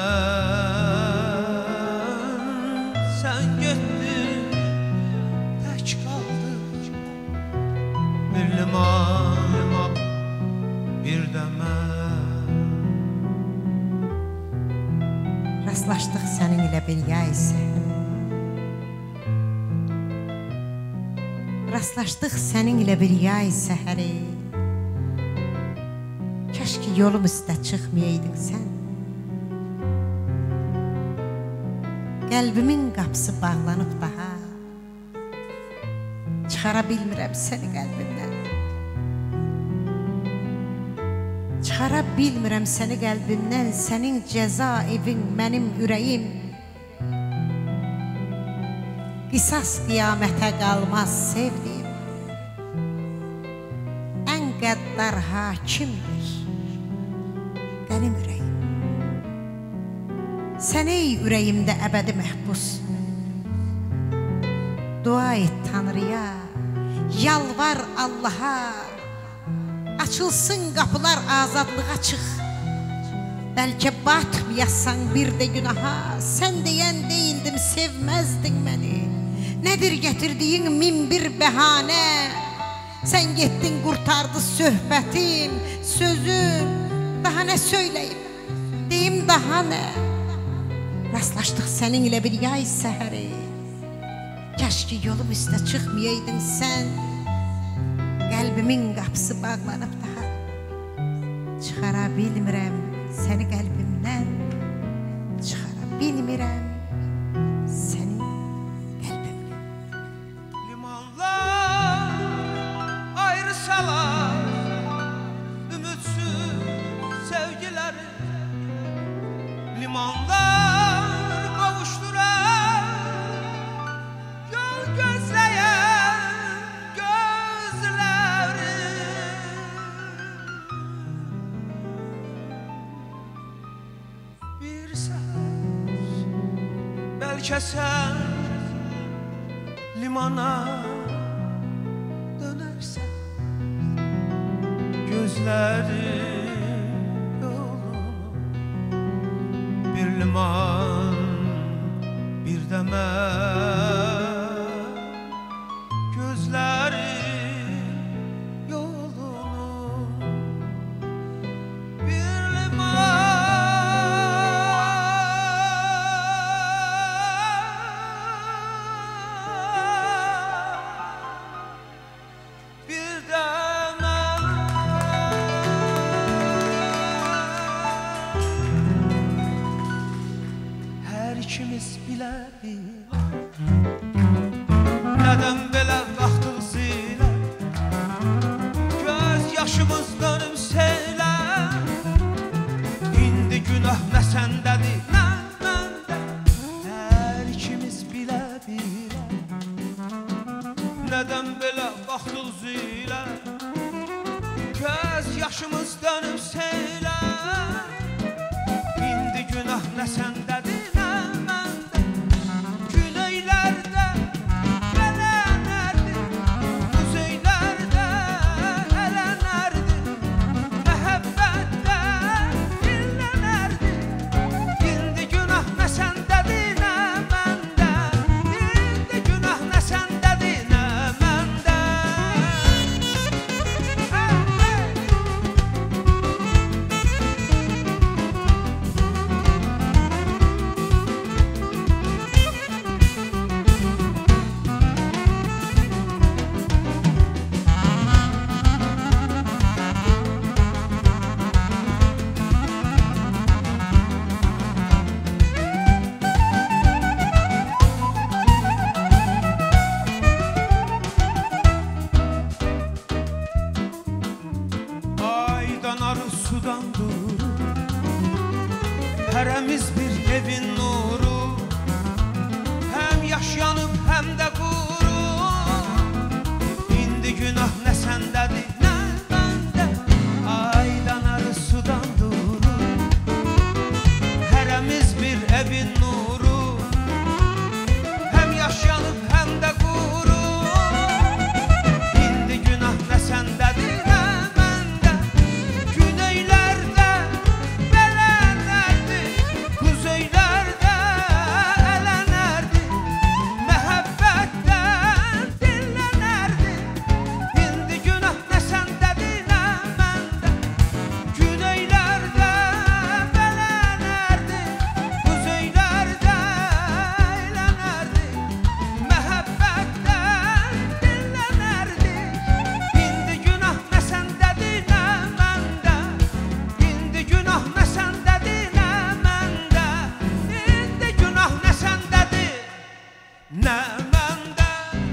[SPEAKER 8] Sən getdin, tək qaldın, bir liman, bir dəmə.
[SPEAKER 5] Rastlaşdıq sənin ilə bir yay səhəri. Rastlaşdıq sənin ilə bir yay səhəri. Kaş ki yolum üstə çıxmayaydın sən. Qəlbimin qapısı bağlanıb daha. Çıxara bilmirəm səni qəlbimdən. Çıxara bilmirəm səni qəlbimdən. Sənin cəza evin mənim ürəyim. Qisas qiyamətə qalmaz sevdim. Ən qəddar hakimdir mənim ürəyim. Sən ey ürəyimdə əbədi məhbus, dua et Tanrıya, yalvar Allaha, açılsın qapılar azadlığa çıx. Bəlkə batmayasan bir də günaha. Sən deyən deyildim, sevməzdin məni. Nədir gətirdiyin min bir bəhanə. Sən getdin qurtardı söhbətim, sözüm. Daha nə söyləyim, deyim daha nə. Rastlaşdıq səninlə bir yay səhəri. Kaş ki yolum üstə çıxmayaydın sən. Qəlbimin qapısı bağlanıb daha. Çıxara bilmirəm səni qəlbimdən. Çıxara bilmirəm səni qəlbimdən.
[SPEAKER 8] Limanlar ayrı salar ümitsiz sevgiləri. Limanlar qovuşdurar yol gözləyən keçəsən limana dönərsən gözlərim yolunu bir liman bir də mən gözlərim yolunu bir liman bir də mən hər ikimiz bilə-bilə nədən belə qalxdıq zilə göz yaşımız dönüm seylə indi günah nə səndədir nə məndə hər ikimiz bilə-bilə nədən belə qalxdıq zilə göz yaşımız dönüm seylə indi günah nə səndədir nə məndə güneylərdə belənərdi kuzeylərdə ələnərdi məhəbbətdə dinlənərdi indi günah nə səndədir nə məndə indi günah nə səndədir nə məndə Aydan arı sudan durur hərəmiz bir evin nuru həm yaşanıb həm də qurur indi günah nə səndədir nə məndə aydan arı sudan durur hərəmiz bir evin nuru həm yaşanıb həm də qurur indi günah nə səndədir nə məndə güneylərdə belənərdi kuzeylərdə ələnərdi məhəbbətdən dinlənərdi indi günah nə səndədir nə məndə güneylərdə belənərdi kuzeylərdə ələnərdi məhəbbətdən dinlənərdi indi günah nə səndədir nə məndə indi günah nə səndədir nə məndə indi günah nə səndədir nə məndə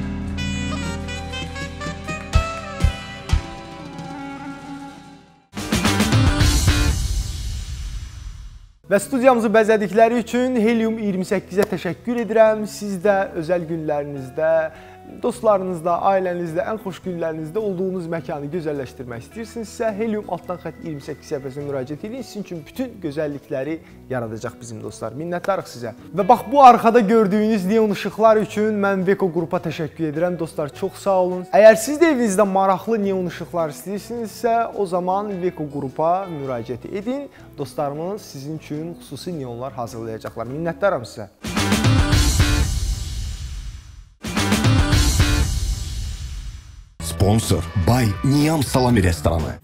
[SPEAKER 6] Və studiyamızı bəzədikləri üçün Helium 28-ə təşəkkür edirəm. Siz də özəl günlərinizdə, dostlarınızda, ailənizdə, ən xoş günlərinizdə olduğunuz məkanı gözəlləşdirmək istəyirsinizsə, Helium 28 səhifəsinə müraciət edin. Sizin üçün bütün gözəllikləri yaradacaq bizim dostlar. Minnətdarıq sizə. Və bax, bu arxada gördüyünüz neon işıqlar üçün mən Veko qrupa təşəkkür edirəm. Dostlar, çox sağ olun. Əgər siz də evinizdə maraqlı neon işıqlar istəyirsinizsə, o zaman Veko qrupa müraciət edin. Dostlarımız sizin üçün xüsusi neonlar hazırlayacaqlar. Minnətdaram sizə.
[SPEAKER 1] Sponsor Bay Niyam Salami restoranı.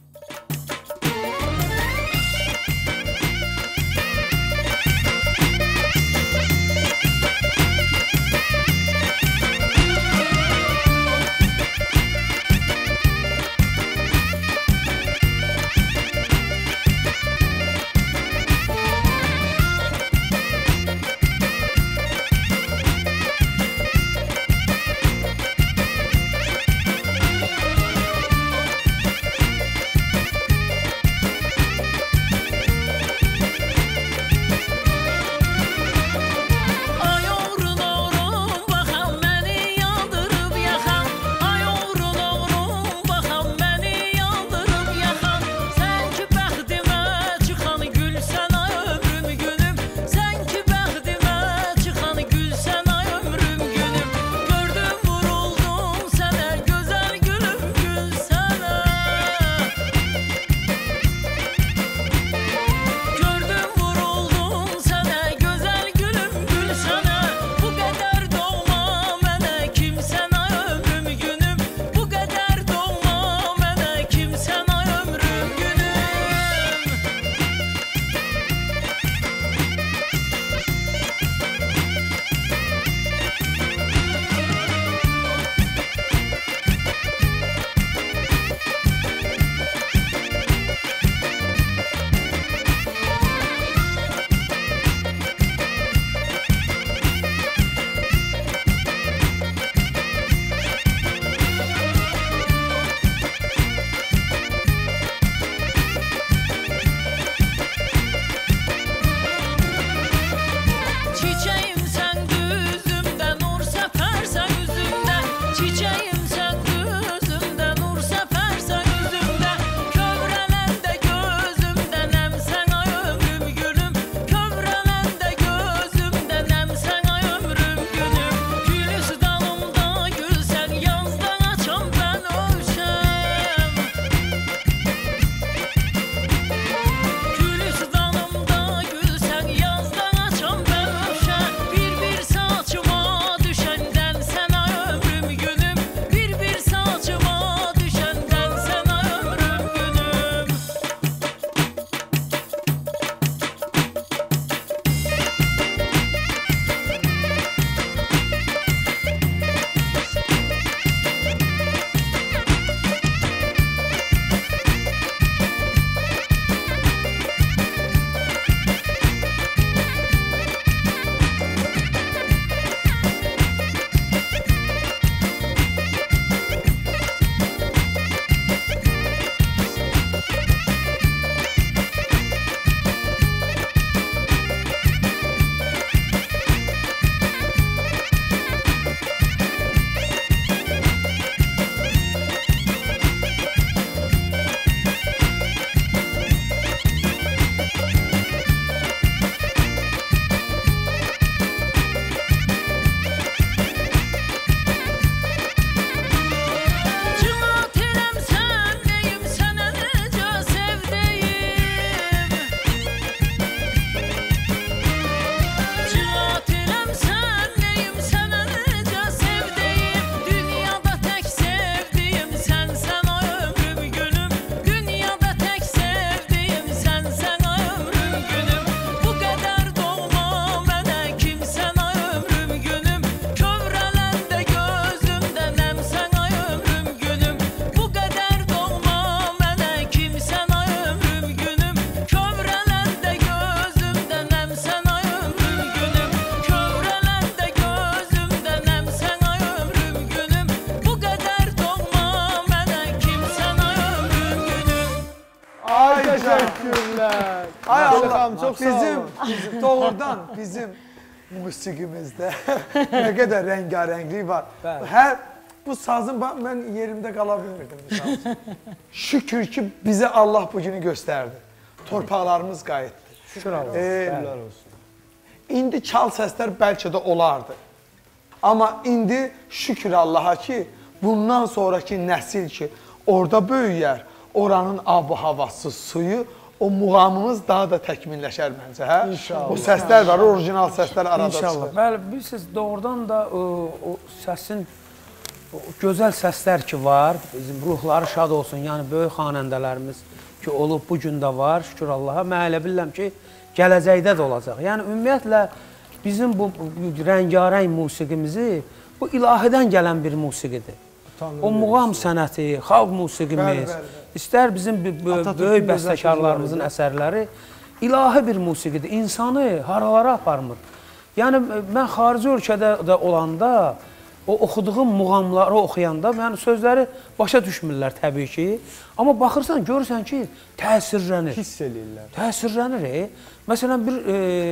[SPEAKER 6] Təşəkkürlər.
[SPEAKER 7] Ay Allah,
[SPEAKER 6] Xanım, çox sağ olun.
[SPEAKER 7] bizim doğrudan bizim musiqimizdə nə qədər rəngarənglik var. Hər bu sazın mən yerimdə qala bilmirdim. Şükür ki bizə Allah bu günü göstərdi. Torpaqlarımız qayıtdı.
[SPEAKER 6] Şükür Allah.
[SPEAKER 7] İndi çal səslər bəlkə də olardı. Amma indi şükür Allaha ki bundan sonraki nəsil ki orada böyüyər, oranın ab-ı havası, suyu, o muğamımız daha da təkmilləşər məncə, hə?
[SPEAKER 6] İnşallah.
[SPEAKER 7] O səslər var, orijinal səslər arada
[SPEAKER 4] İnşallah.
[SPEAKER 7] çıxır.
[SPEAKER 4] Bəli, bilirsiniz, doğrudan da o səsin, o gözəl səslər ki var, bizim ruhları şad olsun, yəni böyük xanəndələrimiz ki olub, bu gün də var, şükür Allaha. Mən elə bilirəm ki, gələcəkdə də olacaq. Yəni, ümumiyyətlə, bizim bu rəngarəng musiqimizi, bu ilahidən gələn bir musiqidir. O muğam sənəti, xalq musiqimiz, istər bizim böyük bəstəkarlarımızın əsərləri ilahi bir musiqidir. İnsanı haralara aparmır. Yəni, mən xarici ölkədə də olanda, o oxuduğum muğamları oxuyanda, yəni sözləri başa düşmürlər təbii ki. Amma baxırsan, görürsən ki, təsirlənir.
[SPEAKER 6] Hiss eləyirlər.
[SPEAKER 4] Təsirlənir. Məsələn, bir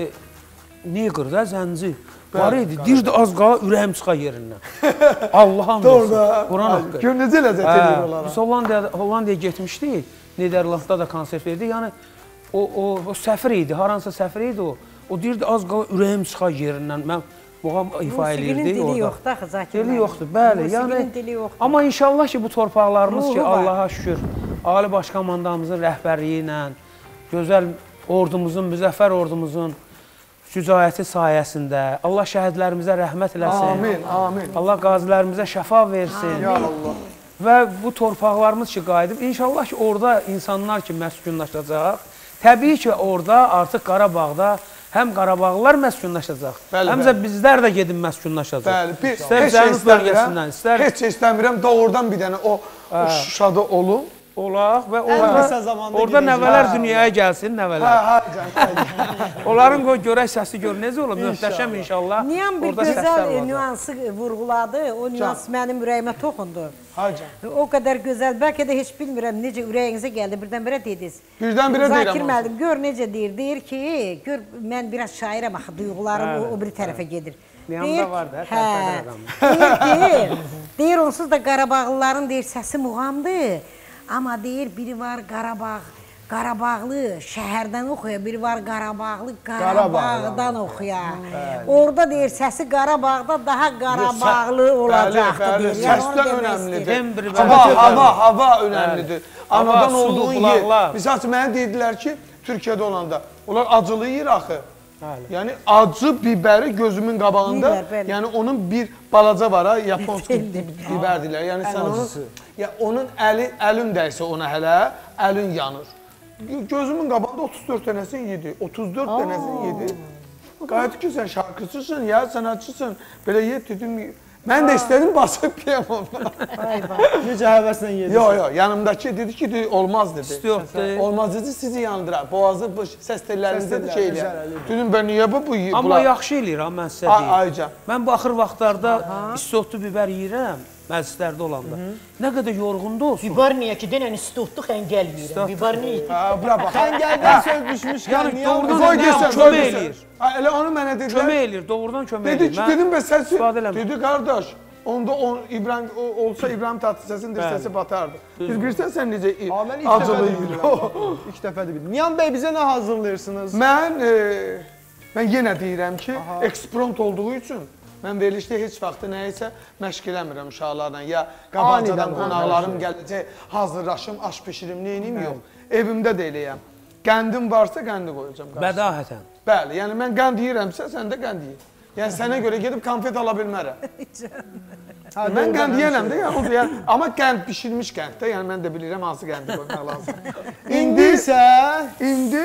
[SPEAKER 4] Niqır da, zənci var idi. Dirdi az qala ürəyim çıxa yerindən. Allah'ın olsun. Quran haqqı.
[SPEAKER 7] Gör necə ləzzət edir onlara.
[SPEAKER 4] Biz Hollandiyaya getmişdik. Niderlandda da konsert verdik. Yəni, o səfir idi. Haransa səfir idi o. O deyirdi, az qala ürəyim çıxa yerindən. Mən muğam ifa eləyirdi orada.
[SPEAKER 5] Musiqinin dili yoxdur axı, Zakir müəllim.
[SPEAKER 4] Dili yoxdur, bəli.
[SPEAKER 5] Musiqinin dili yoxdur.
[SPEAKER 4] Amma inşallah ki, bu torpaqlarımız ki, Allaha şükür, Ali Baş Komandamızın rəhbərliyi ilə, gözəl ordumuzun, müzəffər ordumuzun şücaəti sayəsində, Allah şəhidlərimizə rəhmət eləsin.
[SPEAKER 7] Amin, amin.
[SPEAKER 4] Allah qazilərimizə şəfa versin.
[SPEAKER 7] Ya Allah.
[SPEAKER 4] Və bu torpaqlarımız ki, qayıdıb, inşallah ki, orada insanlar ki, məskunlaşacaq. Təbii ki, orada artıq Qarabağda həm Qarabağlılar məskunlaşacaq, həm də bizlər də gedib məskunlaşacaq.
[SPEAKER 7] Bəli, heç istəmirəm, doğrudan bir dənə o Şuşada olum.
[SPEAKER 4] Olaq və orada nəvələr dünyaya gəlsin, nəvələr. Onların görək səsi gör, necə olur, möhtəşəm inşallah.
[SPEAKER 5] Niyan bir gözəl nüansı vurğuladı, o nüans mənim ürəyimə toxundu. O qədər gözəl, bəlkə də heç bilmirəm necə ürəyinizə gəldi, birdən-birə dediniz.
[SPEAKER 7] Birdən-birə deyirəm.
[SPEAKER 5] Zakir müəllim, gör necə deyir, deyir ki, gör mən biraz şairəm axı, duyğularım o bir tərəfə gedir.
[SPEAKER 4] Niyamda var da, tərəfədən adamı.
[SPEAKER 5] Deyir ki, deyir onsuz da Qarabağlıların deyir səsi muğamdır. Amma deyir, biri var Qarabağlı şəhərdən oxuya, biri var Qarabağlı Qarabağdan oxuya. Orada deyir, səsi Qarabağda daha Qarabağlı olacaqdır deyir.
[SPEAKER 7] Səsdən önəmlidir. Hava önəmlidir. Anadan olduğun yer. Misal üçün, mənə deyirlər ki, Türkiyədə olanda, onlar acılı yiyir axı. Yəni, acı bibəri gözümün qabağında, yəni onun bir balaca var ha, Yaponski bibər deyirlər. Yəni, sən onun, onun əlin dəysə ona hələ, əlin yanır. Gözümün qabağında 34 dənəsini yedi, 34 dənəsini yedi. Qayıt ki, sən şarkıçısın, ya sənətçısın, belə yed dedim. Mən də istədim, basıb yiyəm ondan.
[SPEAKER 6] Necə həvəslə yedirsən?
[SPEAKER 7] Yox, yanımdakı dedi ki, olmaz dedi.
[SPEAKER 4] İstiyordur.
[SPEAKER 7] Olmaz dedi, sizi yandırar. Boğazı, səs tellərinizdə də şey eləyər. Dedim, ben niyə bu?
[SPEAKER 4] Amma yaxşı eləyir, mən sizə deyim. Mən bu axır vaxtlarda istotlu biber yiyirəm, məclislərdə olanda. Nə qədər yorğunda olsun.
[SPEAKER 9] Biber niyə ki, denən istotlu xəngəl yiyirəm. Biber niyə?
[SPEAKER 6] Xəngəldən söz düşmüşkən,
[SPEAKER 4] niyə olmaz? Kömək eləyir.
[SPEAKER 7] Elə onu mənə dedilər.
[SPEAKER 4] Kömək eləyir, doğrudan kömək eləyir.
[SPEAKER 7] Dedim, bəs səsi, dedi, qardaş, onda olsa İbrahim Tatlıses'in səsi batardı. Biz bilirsən sən necə acılı yiyir.
[SPEAKER 6] İlk dəfədir bildim. Niyan bəy, bizə nə hazırlayırsınız?
[SPEAKER 7] Mən yenə deyirəm ki, eksprompt olduğu üçün mən verilişdə heç vaxtı nəyisə məşq eləmirəm uşaqlarla. Ya qabacadan qonaqlarım gələcək, hazırlaşım, aş pişirim, neyiniyim yox. Evimdə də eləyəm. Qəndim varsa qəndi qoyacam.
[SPEAKER 4] Bədahətən.
[SPEAKER 7] Bəli, yəni mən qənd yiyirəmsə, sən də qənd yiyir. Yəni sənə görə gedib konfet ala bilmərəm. Mən qənd yiyələm də, amma qənd pişirmiş qənd də, yəni mən də bilirəm hansı qəndi qoymaq lazım.
[SPEAKER 6] İndi isə...
[SPEAKER 7] İndi...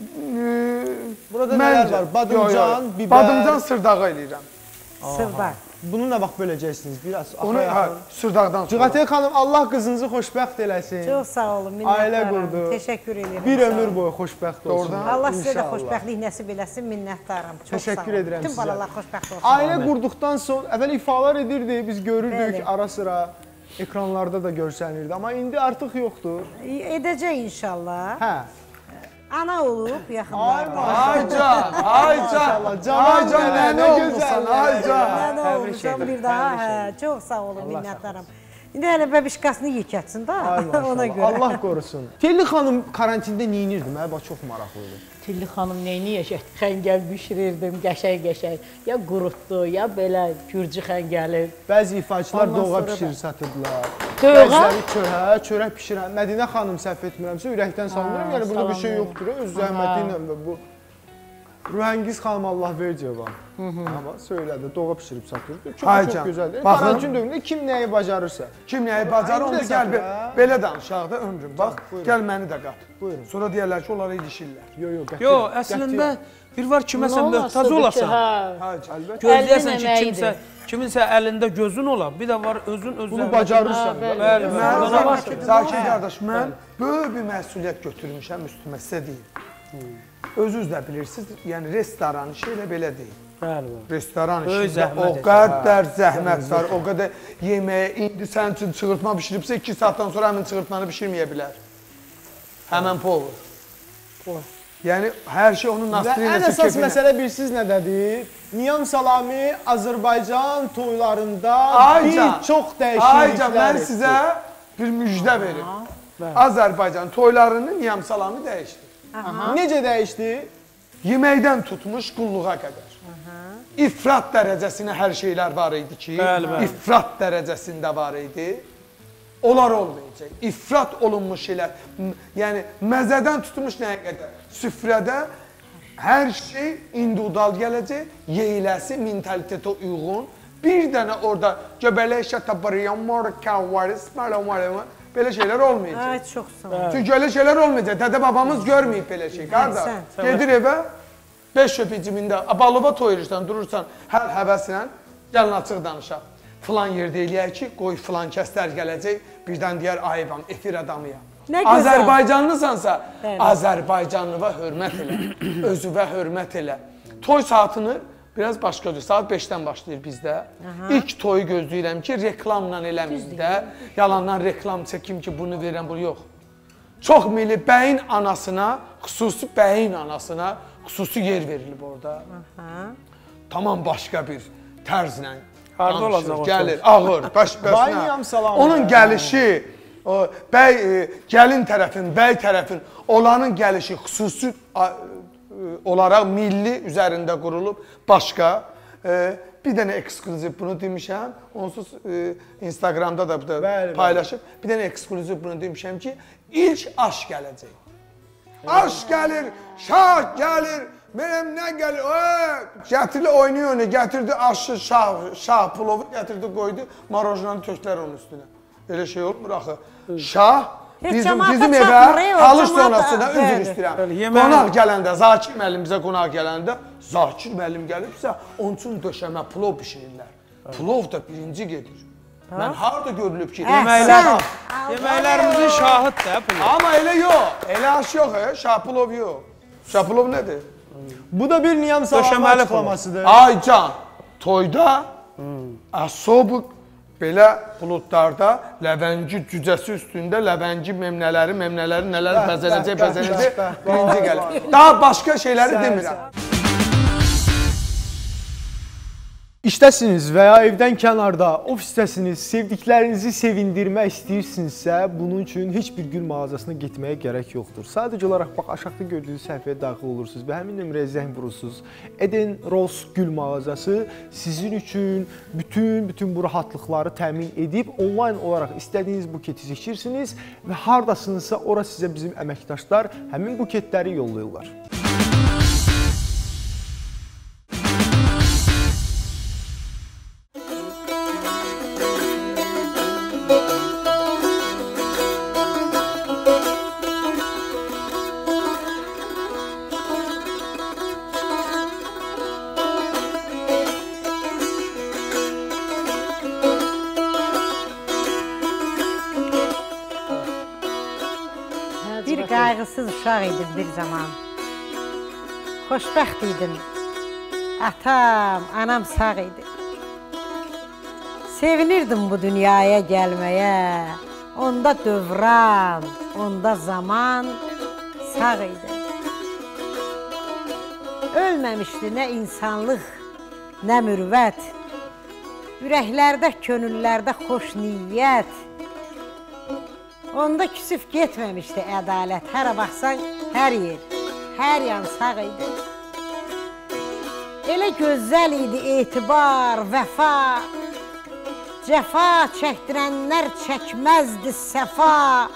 [SPEAKER 6] Burada nələr var? Badımcan, bibər...
[SPEAKER 7] Badımcan sırdağı eləyirəm.
[SPEAKER 5] Sırdaq.
[SPEAKER 6] Bunu nə vaxt böləcəksiniz? Biraz
[SPEAKER 7] onu sırdaqdan sonra.
[SPEAKER 6] Cüğətəl xanım, Allah qızınızı xoşbəxt eləsin.
[SPEAKER 5] Çox sağ olun, minnətdaram.
[SPEAKER 6] Ailə qurdu.
[SPEAKER 5] Teşəkkür edirəm.
[SPEAKER 6] Bir ömür boyu xoşbəxt olsun.
[SPEAKER 5] Allah sizə də xoşbəxtlik nəsib eləsin, minnətdaram. Çox sağ olun.
[SPEAKER 6] Teşəkkür edirəm sizə.
[SPEAKER 5] Bütün balalar xoşbəxt olsun.
[SPEAKER 6] Ailə qurduqdan sonra, əvvəl ifalar edirdi, biz görürdük ara sıra. ekranlarda da görsənirdi, amma indi artıq yoxdur.
[SPEAKER 5] Edəcək inşallah.
[SPEAKER 6] Hə.
[SPEAKER 5] Ana olub yaxınlarda.
[SPEAKER 7] Aycan, Aycan, nə olmuşsan, Aycan.
[SPEAKER 5] Nə olmuşsan bir daha, çox sağ olun, minnətdaram. İndi hələ bəbişkasını yekətsin da, ona görə.
[SPEAKER 6] Allah qorusun. Telli xanım karantində neyinirdi? Mənə bax, çox maraqlıdır.
[SPEAKER 9] Telli xanım neyniyəcək? Xəngəl bişirirdim, qəşəng-qəşəng. Ya qurutdu, ya belə gürcü xəngəli.
[SPEAKER 6] Bəzi ifaçılar doğa pişirir, satırdılar. Bəziləri çörək pişirən. Mədinə xanım səhv etmirəmsə, ürəkdən salınıram. Yəni, burada bir şey yoxdur. Öz zəhməti ilə və bu. Ruhəngiz xanım Allah vericiyə var. Amma söylədi, doğa pişirib satırdı. Çox gözəldir. Karantin dövründə kim nəyi bacarırsa.
[SPEAKER 7] Kim nəyi bacarır, onu gəl belə danışaq da ömrüm. Bax, gəl məni də qat.
[SPEAKER 6] Buyurun.
[SPEAKER 7] Sonra deyərlər ki, onları ilişirlər.
[SPEAKER 4] Yox, əslində bir var kiməsə möhtac olasan. Gözləyəsən ki, kiminsə əlində gözün ola, bir də var özün
[SPEAKER 6] bunu bacarırsan.
[SPEAKER 4] Bəli,
[SPEAKER 7] Zakir qardaş, mən böyük bir məsuliyyət götürmüşəm üstümə, sizə deyim. Özünüz də bilirsiniz, yəni restoran işi elə belə deyil. Restoran işində o qədər zəhmət var, o qədər yeməyə, indi sənin üçün çığırtma bişiribsə 2 saatdan sonra həmin çığırtmanı bişirməyə bilər. Həmən pover. Yəni, hər şey onun nasırı ilə
[SPEAKER 6] ən əsas məsələ bilirsiniz nədədir? Niyam Salami Azərbaycan toylarında bir çox dəyişikliklər etdi.
[SPEAKER 7] Aycan, mən sizə bir müjdə verim. Azərbaycan toylarını Niyam Salami dəyişdi.
[SPEAKER 6] Necə dəyişdi?
[SPEAKER 7] Yeməkdən tutmuş qulluğa qədər. İfrat dərəcəsinə hər şeylər var idi ki, ifrat dərəcəsində var idi. Onlar olmayacaq. İfrat olunmuş şeylər, yəni məzədən tutmuş nəyə qədər? Süfrədə hər şey individual gələcək, yeyiləsi mentalitetə uyğun. Bir dənə orada göbələk şətabariyam, markavaris, belə şeylər olmayacaq.
[SPEAKER 5] Ay, çox sağ olun.
[SPEAKER 7] Çünki elə şeylər olmayacaq. Dədə babamız görməyib belə şey. Qardaş, gedir evə, 5 şöpü cibində, balova toyurursan, durursan, hər həvəslə, gəlin açıq danışaq. Filan yerdə eləyək ki, qoy filan kəslər gələcək, birdən deyər, ayıbam, efir adamıyam. Azərbaycanlısansa, Azərbaycanlıva hörmət elə, özüvə hörmət elə. Toy saatını biraz başqadır. Saat 5-dən başlayır bizdə. İlk toyu gözləyirəm ki, reklamla eləməyim də. Yalandan reklam çəkim ki, bunu verirəm, bunu yox. Çox mili bəyin anasına, xüsusi bəyin anasına xüsusi yer verilib orada. Tamam başqa bir tərzlə danışır, gəlir, ağır, bəs-bəsinə. Onun gəlişi, gəlin tərəfin, bəy tərəfin, onların gəlişi xüsusi olaraq milli üzərində qurulub başqa. Bir dənə ekskluziv bunu demişəm, onsuz Instagramda da paylaşıb. Bir dənə ekskluziv bunu demişəm ki, ilk aş gələcək. Aş gəlir, şah gəlir, mənəm nə gəlir, gətirdi oynuyor, gətirdi aşı, şah plovu gətirdi, qoydu, marojnanı tökdülər onun üstünə. Elə şey olmur axı. Şah bizim evə alış sonrasında üzr istəyirəm. Qonaq gələndə, Zakir müəllim bizə qonaq gələndə, Zakir müəllim gəlibsə, onun üçün döşəmə plov bişirirlər. Plov da birinci gedir. Mən harada görülüb ki,
[SPEAKER 4] yeməklərimizin şahid də plov.
[SPEAKER 7] Amma elə yox, elə aş yox, şah plov yox. Şah plov nədir?
[SPEAKER 6] Bu da bir Niyam Salami açıqlamasıdır.
[SPEAKER 7] Aycan, toyda asobuk belə buludlarda ləvəngi cücəsi üstündə ləvəngi memnələri nələr bəzənəcək birinci gəlir. Daha başqa şeyləri demirəm.
[SPEAKER 6] İşdəsiniz və ya evdən kənarda, ofisdəsiniz, sevdiklərinizi sevindirmək istəyirsinizsə, bunun üçün heç bir gül mağazasına getməyə gərək yoxdur. Sadəcə olaraq bax, aşağıda gördüyünüz səhifəyə daxil olursunuz və həmin nömrəyə zəng vurursunuz. Eden Rose gül mağazası sizin üçün bütün bu rahatlıqları təmin edib, onlayn olaraq istədiyiniz buketi seçirsiniz və hardasınızsa, ora sizə bizim əməkdaşlar həmin buketləri yollayırlar.
[SPEAKER 5] Qayğısız uşaq idim bir zaman. Xoşbəxt idim. Atam, anam sağ idi. Sevinirdim bu dünyaya gelmeye. Onda dövran, onda zaman sağ idi. Ölməmişdi nə insanlıq, nə mürvət. Ürəklərdə, könüllərdə xoş niyyət. Onda küsüf getməmişdi ədalət. Hərə baxsan, hər yer, hər yan sağ idi. Elə gözəl idi etibar, vəfa. Cəfa çəkdirənlər çəkməzdi səfa.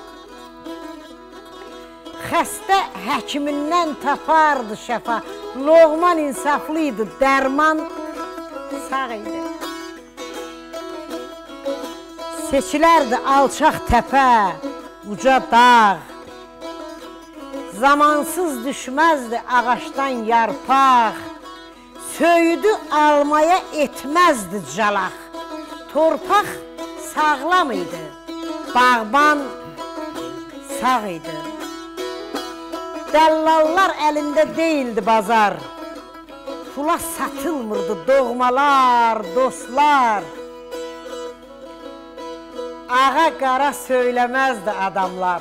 [SPEAKER 5] Xəstə həkimindən tapardı şəfa. Loğman insaflıydı, dərman sağ idi. Seçilərdi alçaq təpə, uca dağ. Zamansız düşməzdi ağaçdan yarpaq. Söyüdü almaya etməzdi calaq. Torpaq sağlam idi, bağban sağ idi. Dəllallar əlində deyildi bazar. Pula satılmırdı doğmalar, dostlar. Ağa qara söyləməzdi adamlar.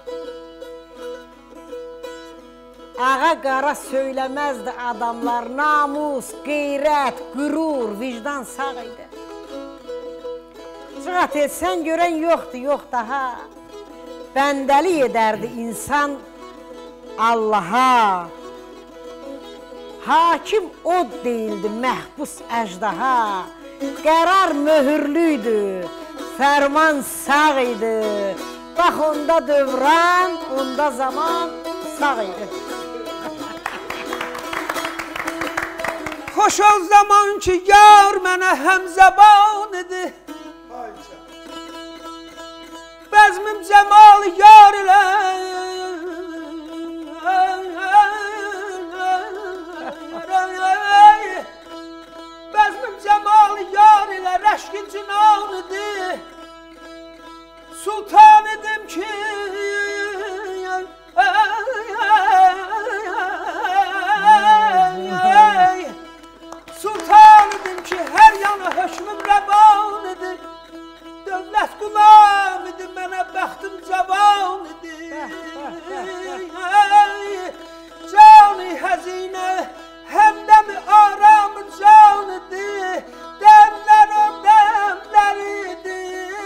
[SPEAKER 5] Ağa qara söyləməzdi adamlar. Namus, qeyrət, qürur, vicdan sağ idi. Cığat etsən görən yoxdur, yox daha. Bəndəli edərdi insan Allaha. Hakim od deyildi, məhbus əjdaha. Qərar möhürlüydü, fərman sağ idi. Bax onda dövran, onda zaman sağ idi.
[SPEAKER 4] Xoş ol zaman ki yar mənə həmzəban idi. Bəzmim cəmal yar ilə. Bəzmim cəmal yar ilə rəşkin cinan idi. Sultan idim ki Sultan idim ki hər yana hökmüm rəvan idi. Dövlət qulam idi, mənə bəxtim cavan idi. Cani həzinə, həmdəmi aramı can idi. Dəmlər o dəmlər idi.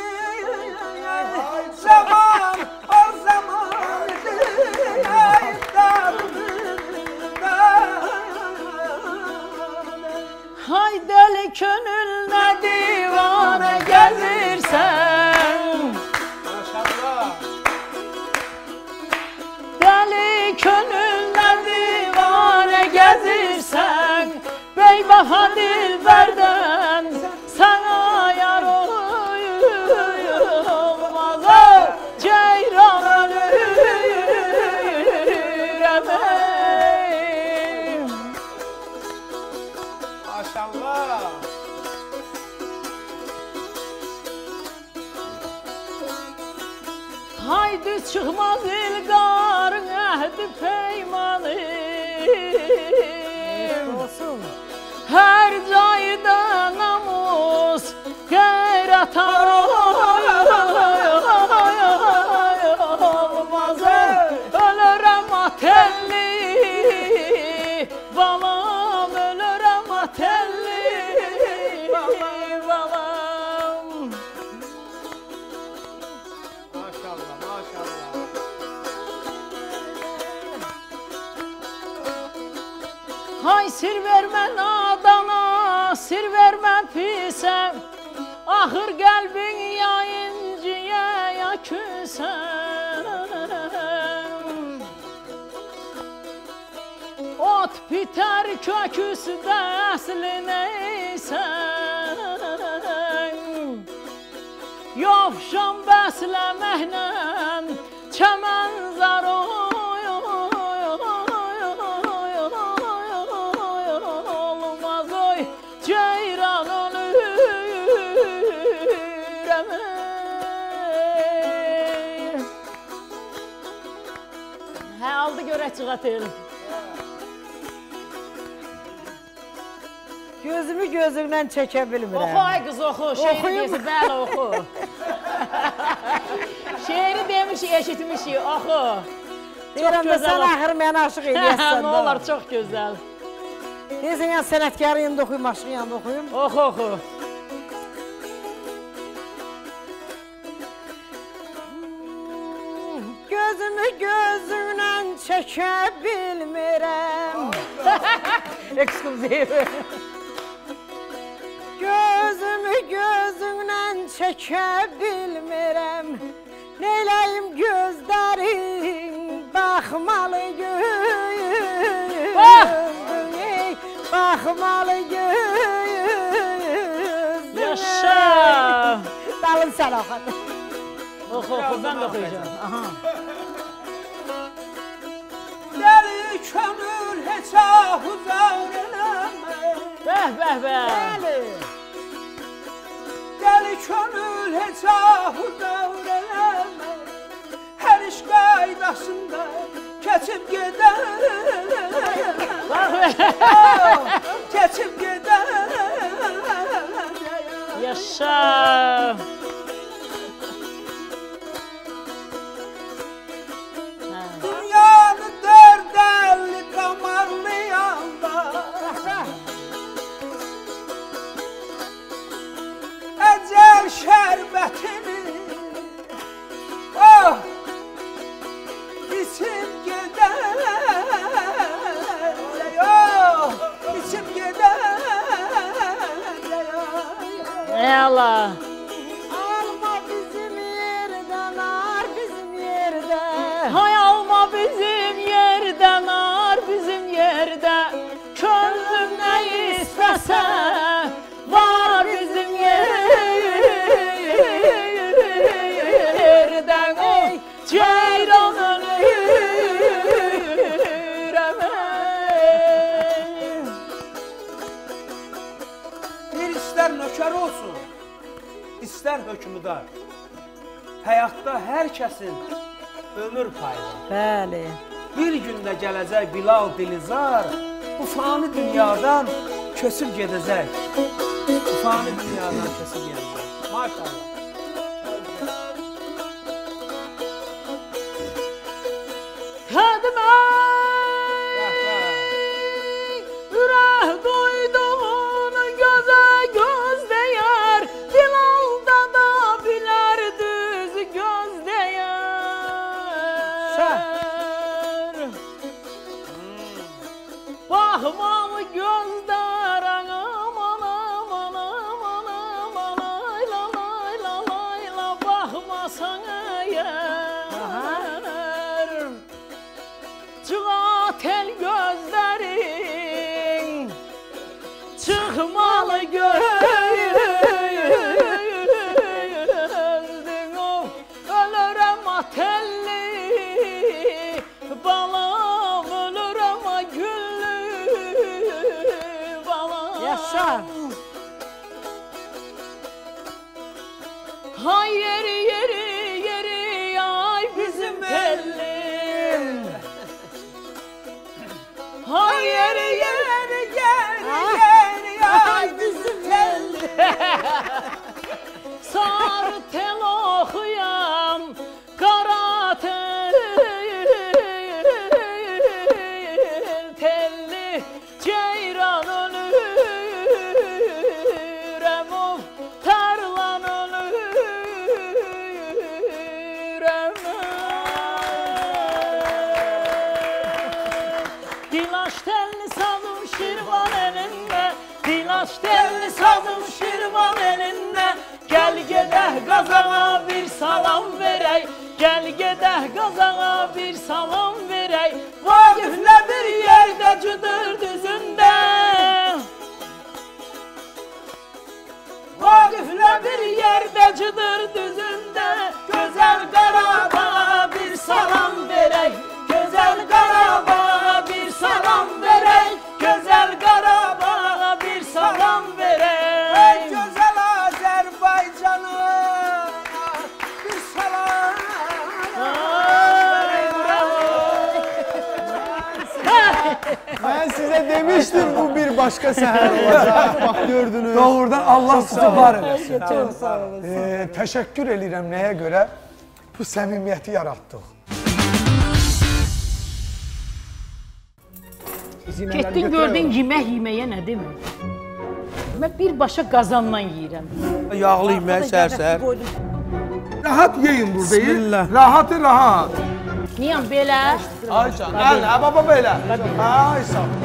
[SPEAKER 4] Zaman o zaman idi.
[SPEAKER 9] Hay deli könüllə divanə gəzirsən. Deli könüllə divanə gəzirsən. Beybaha dilbərdən sana yar olmaz. Ceyran ölürəm.
[SPEAKER 6] Maşallah.
[SPEAKER 9] Haydi çıxmaz ilqarın əhdi peymanı. Hər cayda namus qeyrət olmaz. Ölürəm atelli, balam ölürəm atelli, balam.
[SPEAKER 6] Maşallah, maşallah.
[SPEAKER 9] Hay sir vermə nadana, sir vermə pisə. Axır qəlbin ya inciyə ya küsən. Ot bitər kök üstə əsli neysən. Yovşan bəsləməklə çəmən zar olmaz. Oy ceyran ölürəm. Hə, aldı görək çıxat elim.
[SPEAKER 5] Gözümü gözümdən çəkə bilmirəm.
[SPEAKER 9] Oxu ay qız oxu, şeiri deyirsin, bəli oxu. Şeiri demişik, eşitmişik, oxu.
[SPEAKER 5] Deyirəm də sən axır məni aşıq eləyəsən.
[SPEAKER 9] Nə olar, çox gözəl.
[SPEAKER 5] Deyirsən, yəni sənətkarın yanında oxuyum, aşığın yanında oxuyum.
[SPEAKER 9] Oxu, oxu.
[SPEAKER 5] Gözümü gözümdən çəkə bilmirəm.
[SPEAKER 9] Ekskluziv.
[SPEAKER 5] Gözümü gözümdən çəkə bilmirəm. Neyləyim gözlərin baxmalı gözlüyüm. Baxmalı gözlüyüm.
[SPEAKER 9] Yaşa.
[SPEAKER 5] Dalın sən oxu.
[SPEAKER 9] Oxu, oxu, mən də oxuyacağım.
[SPEAKER 4] Dəli könül heç ahuzar eləmə.
[SPEAKER 9] Bəh, bəh, bəh.
[SPEAKER 4] Dəli könül heç ahuzar eləmə. Hər iş qaydasında keçib gedər. Keçib gedər.
[SPEAKER 9] Yaşa.
[SPEAKER 4] Dünyanı dörd əlli qamarlayanda əcəl şərbətini oh, içim gedər oh, içim gedər
[SPEAKER 9] Ey Allah.
[SPEAKER 5] Alma bizim yerdən, ar bizim yerdən.
[SPEAKER 9] Hay alma bizim yerdən, ar bizim yerdə. Könlüm nə istəsə, var bizim yerdən. Ey ceyran ölürəm.
[SPEAKER 4] Bir istər nökər olsun, istər hökmüdar. Həyatda hər kəsin ömür payı var.
[SPEAKER 5] Bəli.
[SPEAKER 4] Bir gündə gələcək Bilal Dilizar, bu fani dünyadan köçüb gedəcək. Bu fani dünyadan köçüb gedəcək. Maşallah.
[SPEAKER 9] Hədim ürək duyduğunu gözə göz deyər, Bilalda da bilər düz göz deyər. Baxmalı gözlər aman aman aman aman ayla ayla ayla baxmasan əgər çığa tel gözlərin çıxmalı gözdün of ölürəm atelli balam ölürəm güllü balam
[SPEAKER 5] Yaşa.
[SPEAKER 9] Hay yeri yeri yeri ay bizim tellim Hay yeri yeri yeri ay bizim tellim Sarı tel oxuyam qara tel telli ceyran ölürəm of tarlan ölürəm Dilaş telli sazım şirvan elində Dilaş telli sazım şirvan elində Gəl gedək qazana bir salam verək Gəl gedək qazana bir salam verək Vaqiflə bir yerdə cıdır düzündə Vaqiflə bir yerdə cıdır düzündə Gözəl Qarabağa bir salam verək Gözəl Qarabağa bir salam verək Gözəl Qarabağa bir salam verək
[SPEAKER 4] Ey gözəl Azərbaycana bir salam
[SPEAKER 6] Ben size demiştim bu bir bir başqa səhər olacaq. Bax gördünüz.
[SPEAKER 7] Doğrudan Allah sizi var eləsin.
[SPEAKER 5] Çox sağ olun.
[SPEAKER 7] Təşəkkür edirəm nəyə görə? Bu səmimiyyəti yaratdıq.
[SPEAKER 9] Getdin gördün yeməyə nə demir? Mən birbaşa qazanla yeyirəm.
[SPEAKER 4] Yağlı yemək səhər-səhər.
[SPEAKER 7] Rahat yeyin buradayım. Rahatı rahat.
[SPEAKER 9] Niyə belə?
[SPEAKER 7] Ay can. Əl, baba belə. Ay sağ ol.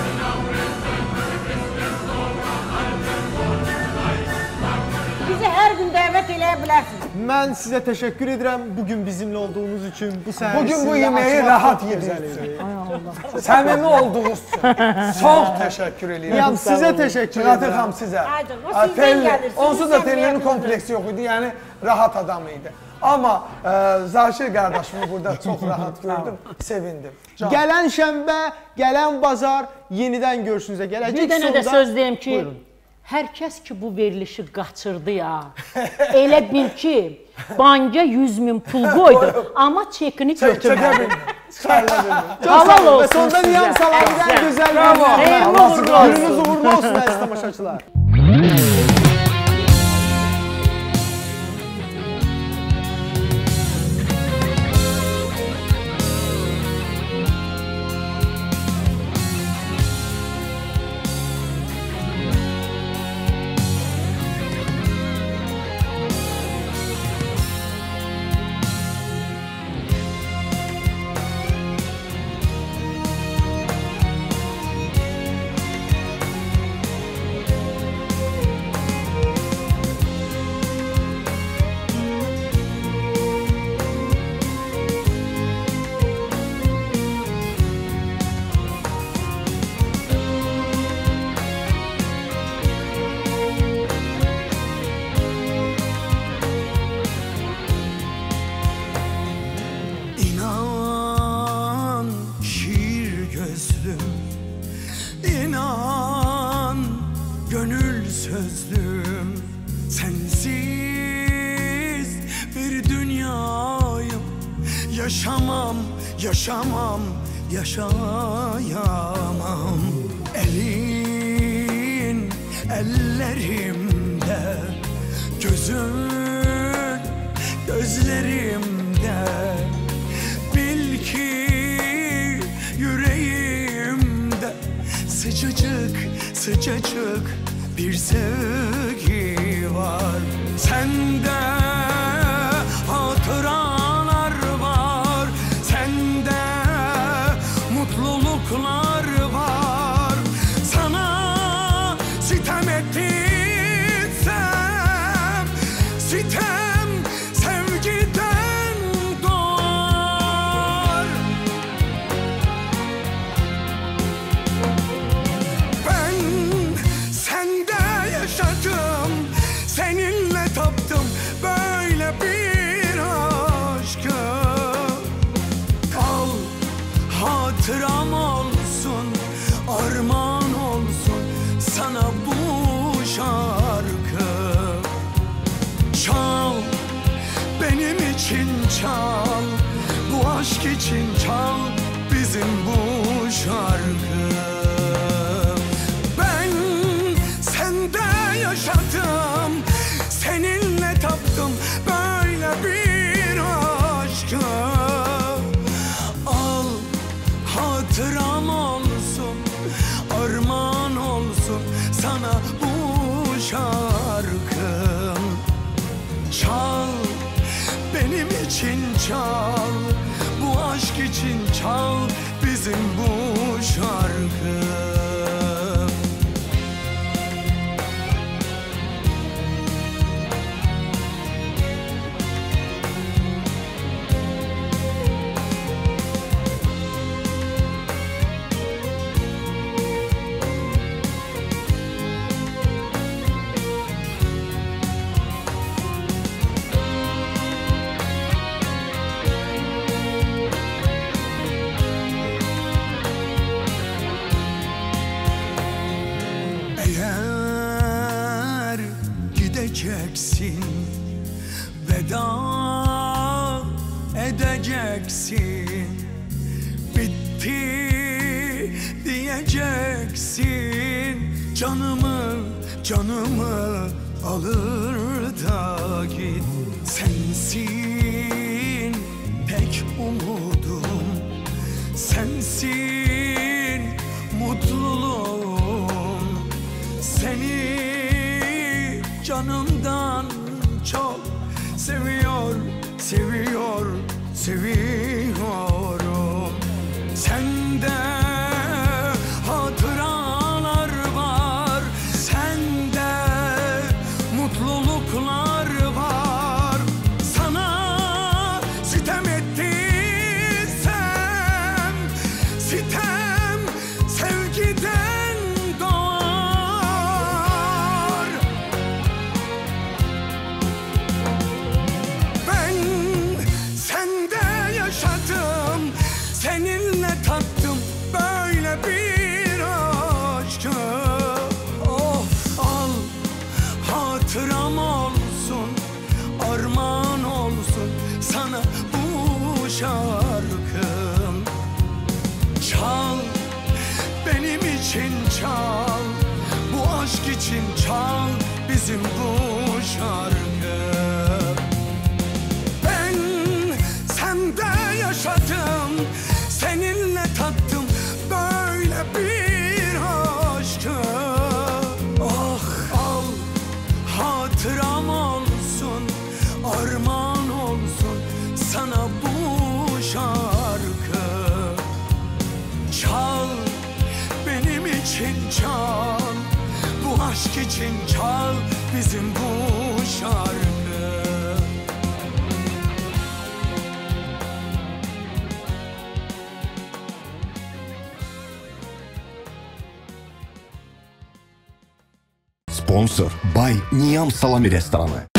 [SPEAKER 5] Bizi hər gün dəvət eləyə bilərsiniz.
[SPEAKER 6] Mən sizə təşəkkür edirəm bugün bizimlə olduğunuz üçün.
[SPEAKER 7] Bugün bu yeməyi rahat yediniz. Səmimi olduğunuz üçün. Çox təşəkkür edirəm.
[SPEAKER 6] Sizə təşəkkür edirəm.
[SPEAKER 7] Çınatır xanım sizə.
[SPEAKER 5] O sizdən gəlir.
[SPEAKER 7] Onsuz da Telinin kompleksi yox idi, yəni rahat adam idi. Amma Zakir qardaşımı burada çox rahat gördüm, sevindim.
[SPEAKER 6] Gələn şənbə, gələn bazar yenidən görüşünüzə gələcək.
[SPEAKER 9] Bir dənə də söz deyim ki, hər kəs ki bu verilişi qaçırdı ya, elə bil ki, banka 100.000 pul qoydu, amma çekini götürmədi. Halal olsun sizə.
[SPEAKER 6] Sonda Niyam Salamidən gözəl gününüz uğurlu olsun əziz tamaşaçılar.
[SPEAKER 2] Yaşayamam elin ellerimde, gözün gözlerimde. Bil ki yüreğimde sıcacık sıcacık bir sevgi var. Sende hatıralar var, sende mutluluklar var. Sana sitem ettiysem, sitem sevgiden doğar. Ben sende yaşadım, seninle taptım böyle bir aşkı. Al hatıram olsun, armağan olsun sana bu şarkı. Çal, benim için çal, bu aşk için çal bizim bu şarkı. Ben sende yaşadım, seninle taptım böyle bir aşkı. Al hatıram olsun, armağan olsun sana bu şarkım. Çal, benim için çal, bu aşk için çal bizim bu şarkı. Eğer gideceksin, veda edeceksin, bitti diyeceksin. Canımı alır da git. Sensin tek umudum, sensin mutluluğum. Seni canımdan çok seviyorum. Sende hatıralar var, sende mutluluklar var. Sana sitem ettiysem, sitem sevgiden doğar. Ben sende yaşadım, seninle tattım böyle bir aşkı. Oh, al hatıram olsun, armağan olsun sana bu şarkım. Çal, benim için çal, bu aşk için çal bizim bu şarkı. Ben sende yaşadım, seninle tattım böyle bir aşkı. Oh, al hatıram olsun, armağan olsun sana bu şarkı. Çal, benim için çal, bu aşk için çal bizim bu şarkı.
[SPEAKER 1] Sponsor Bay Niyam Salami Restoranı.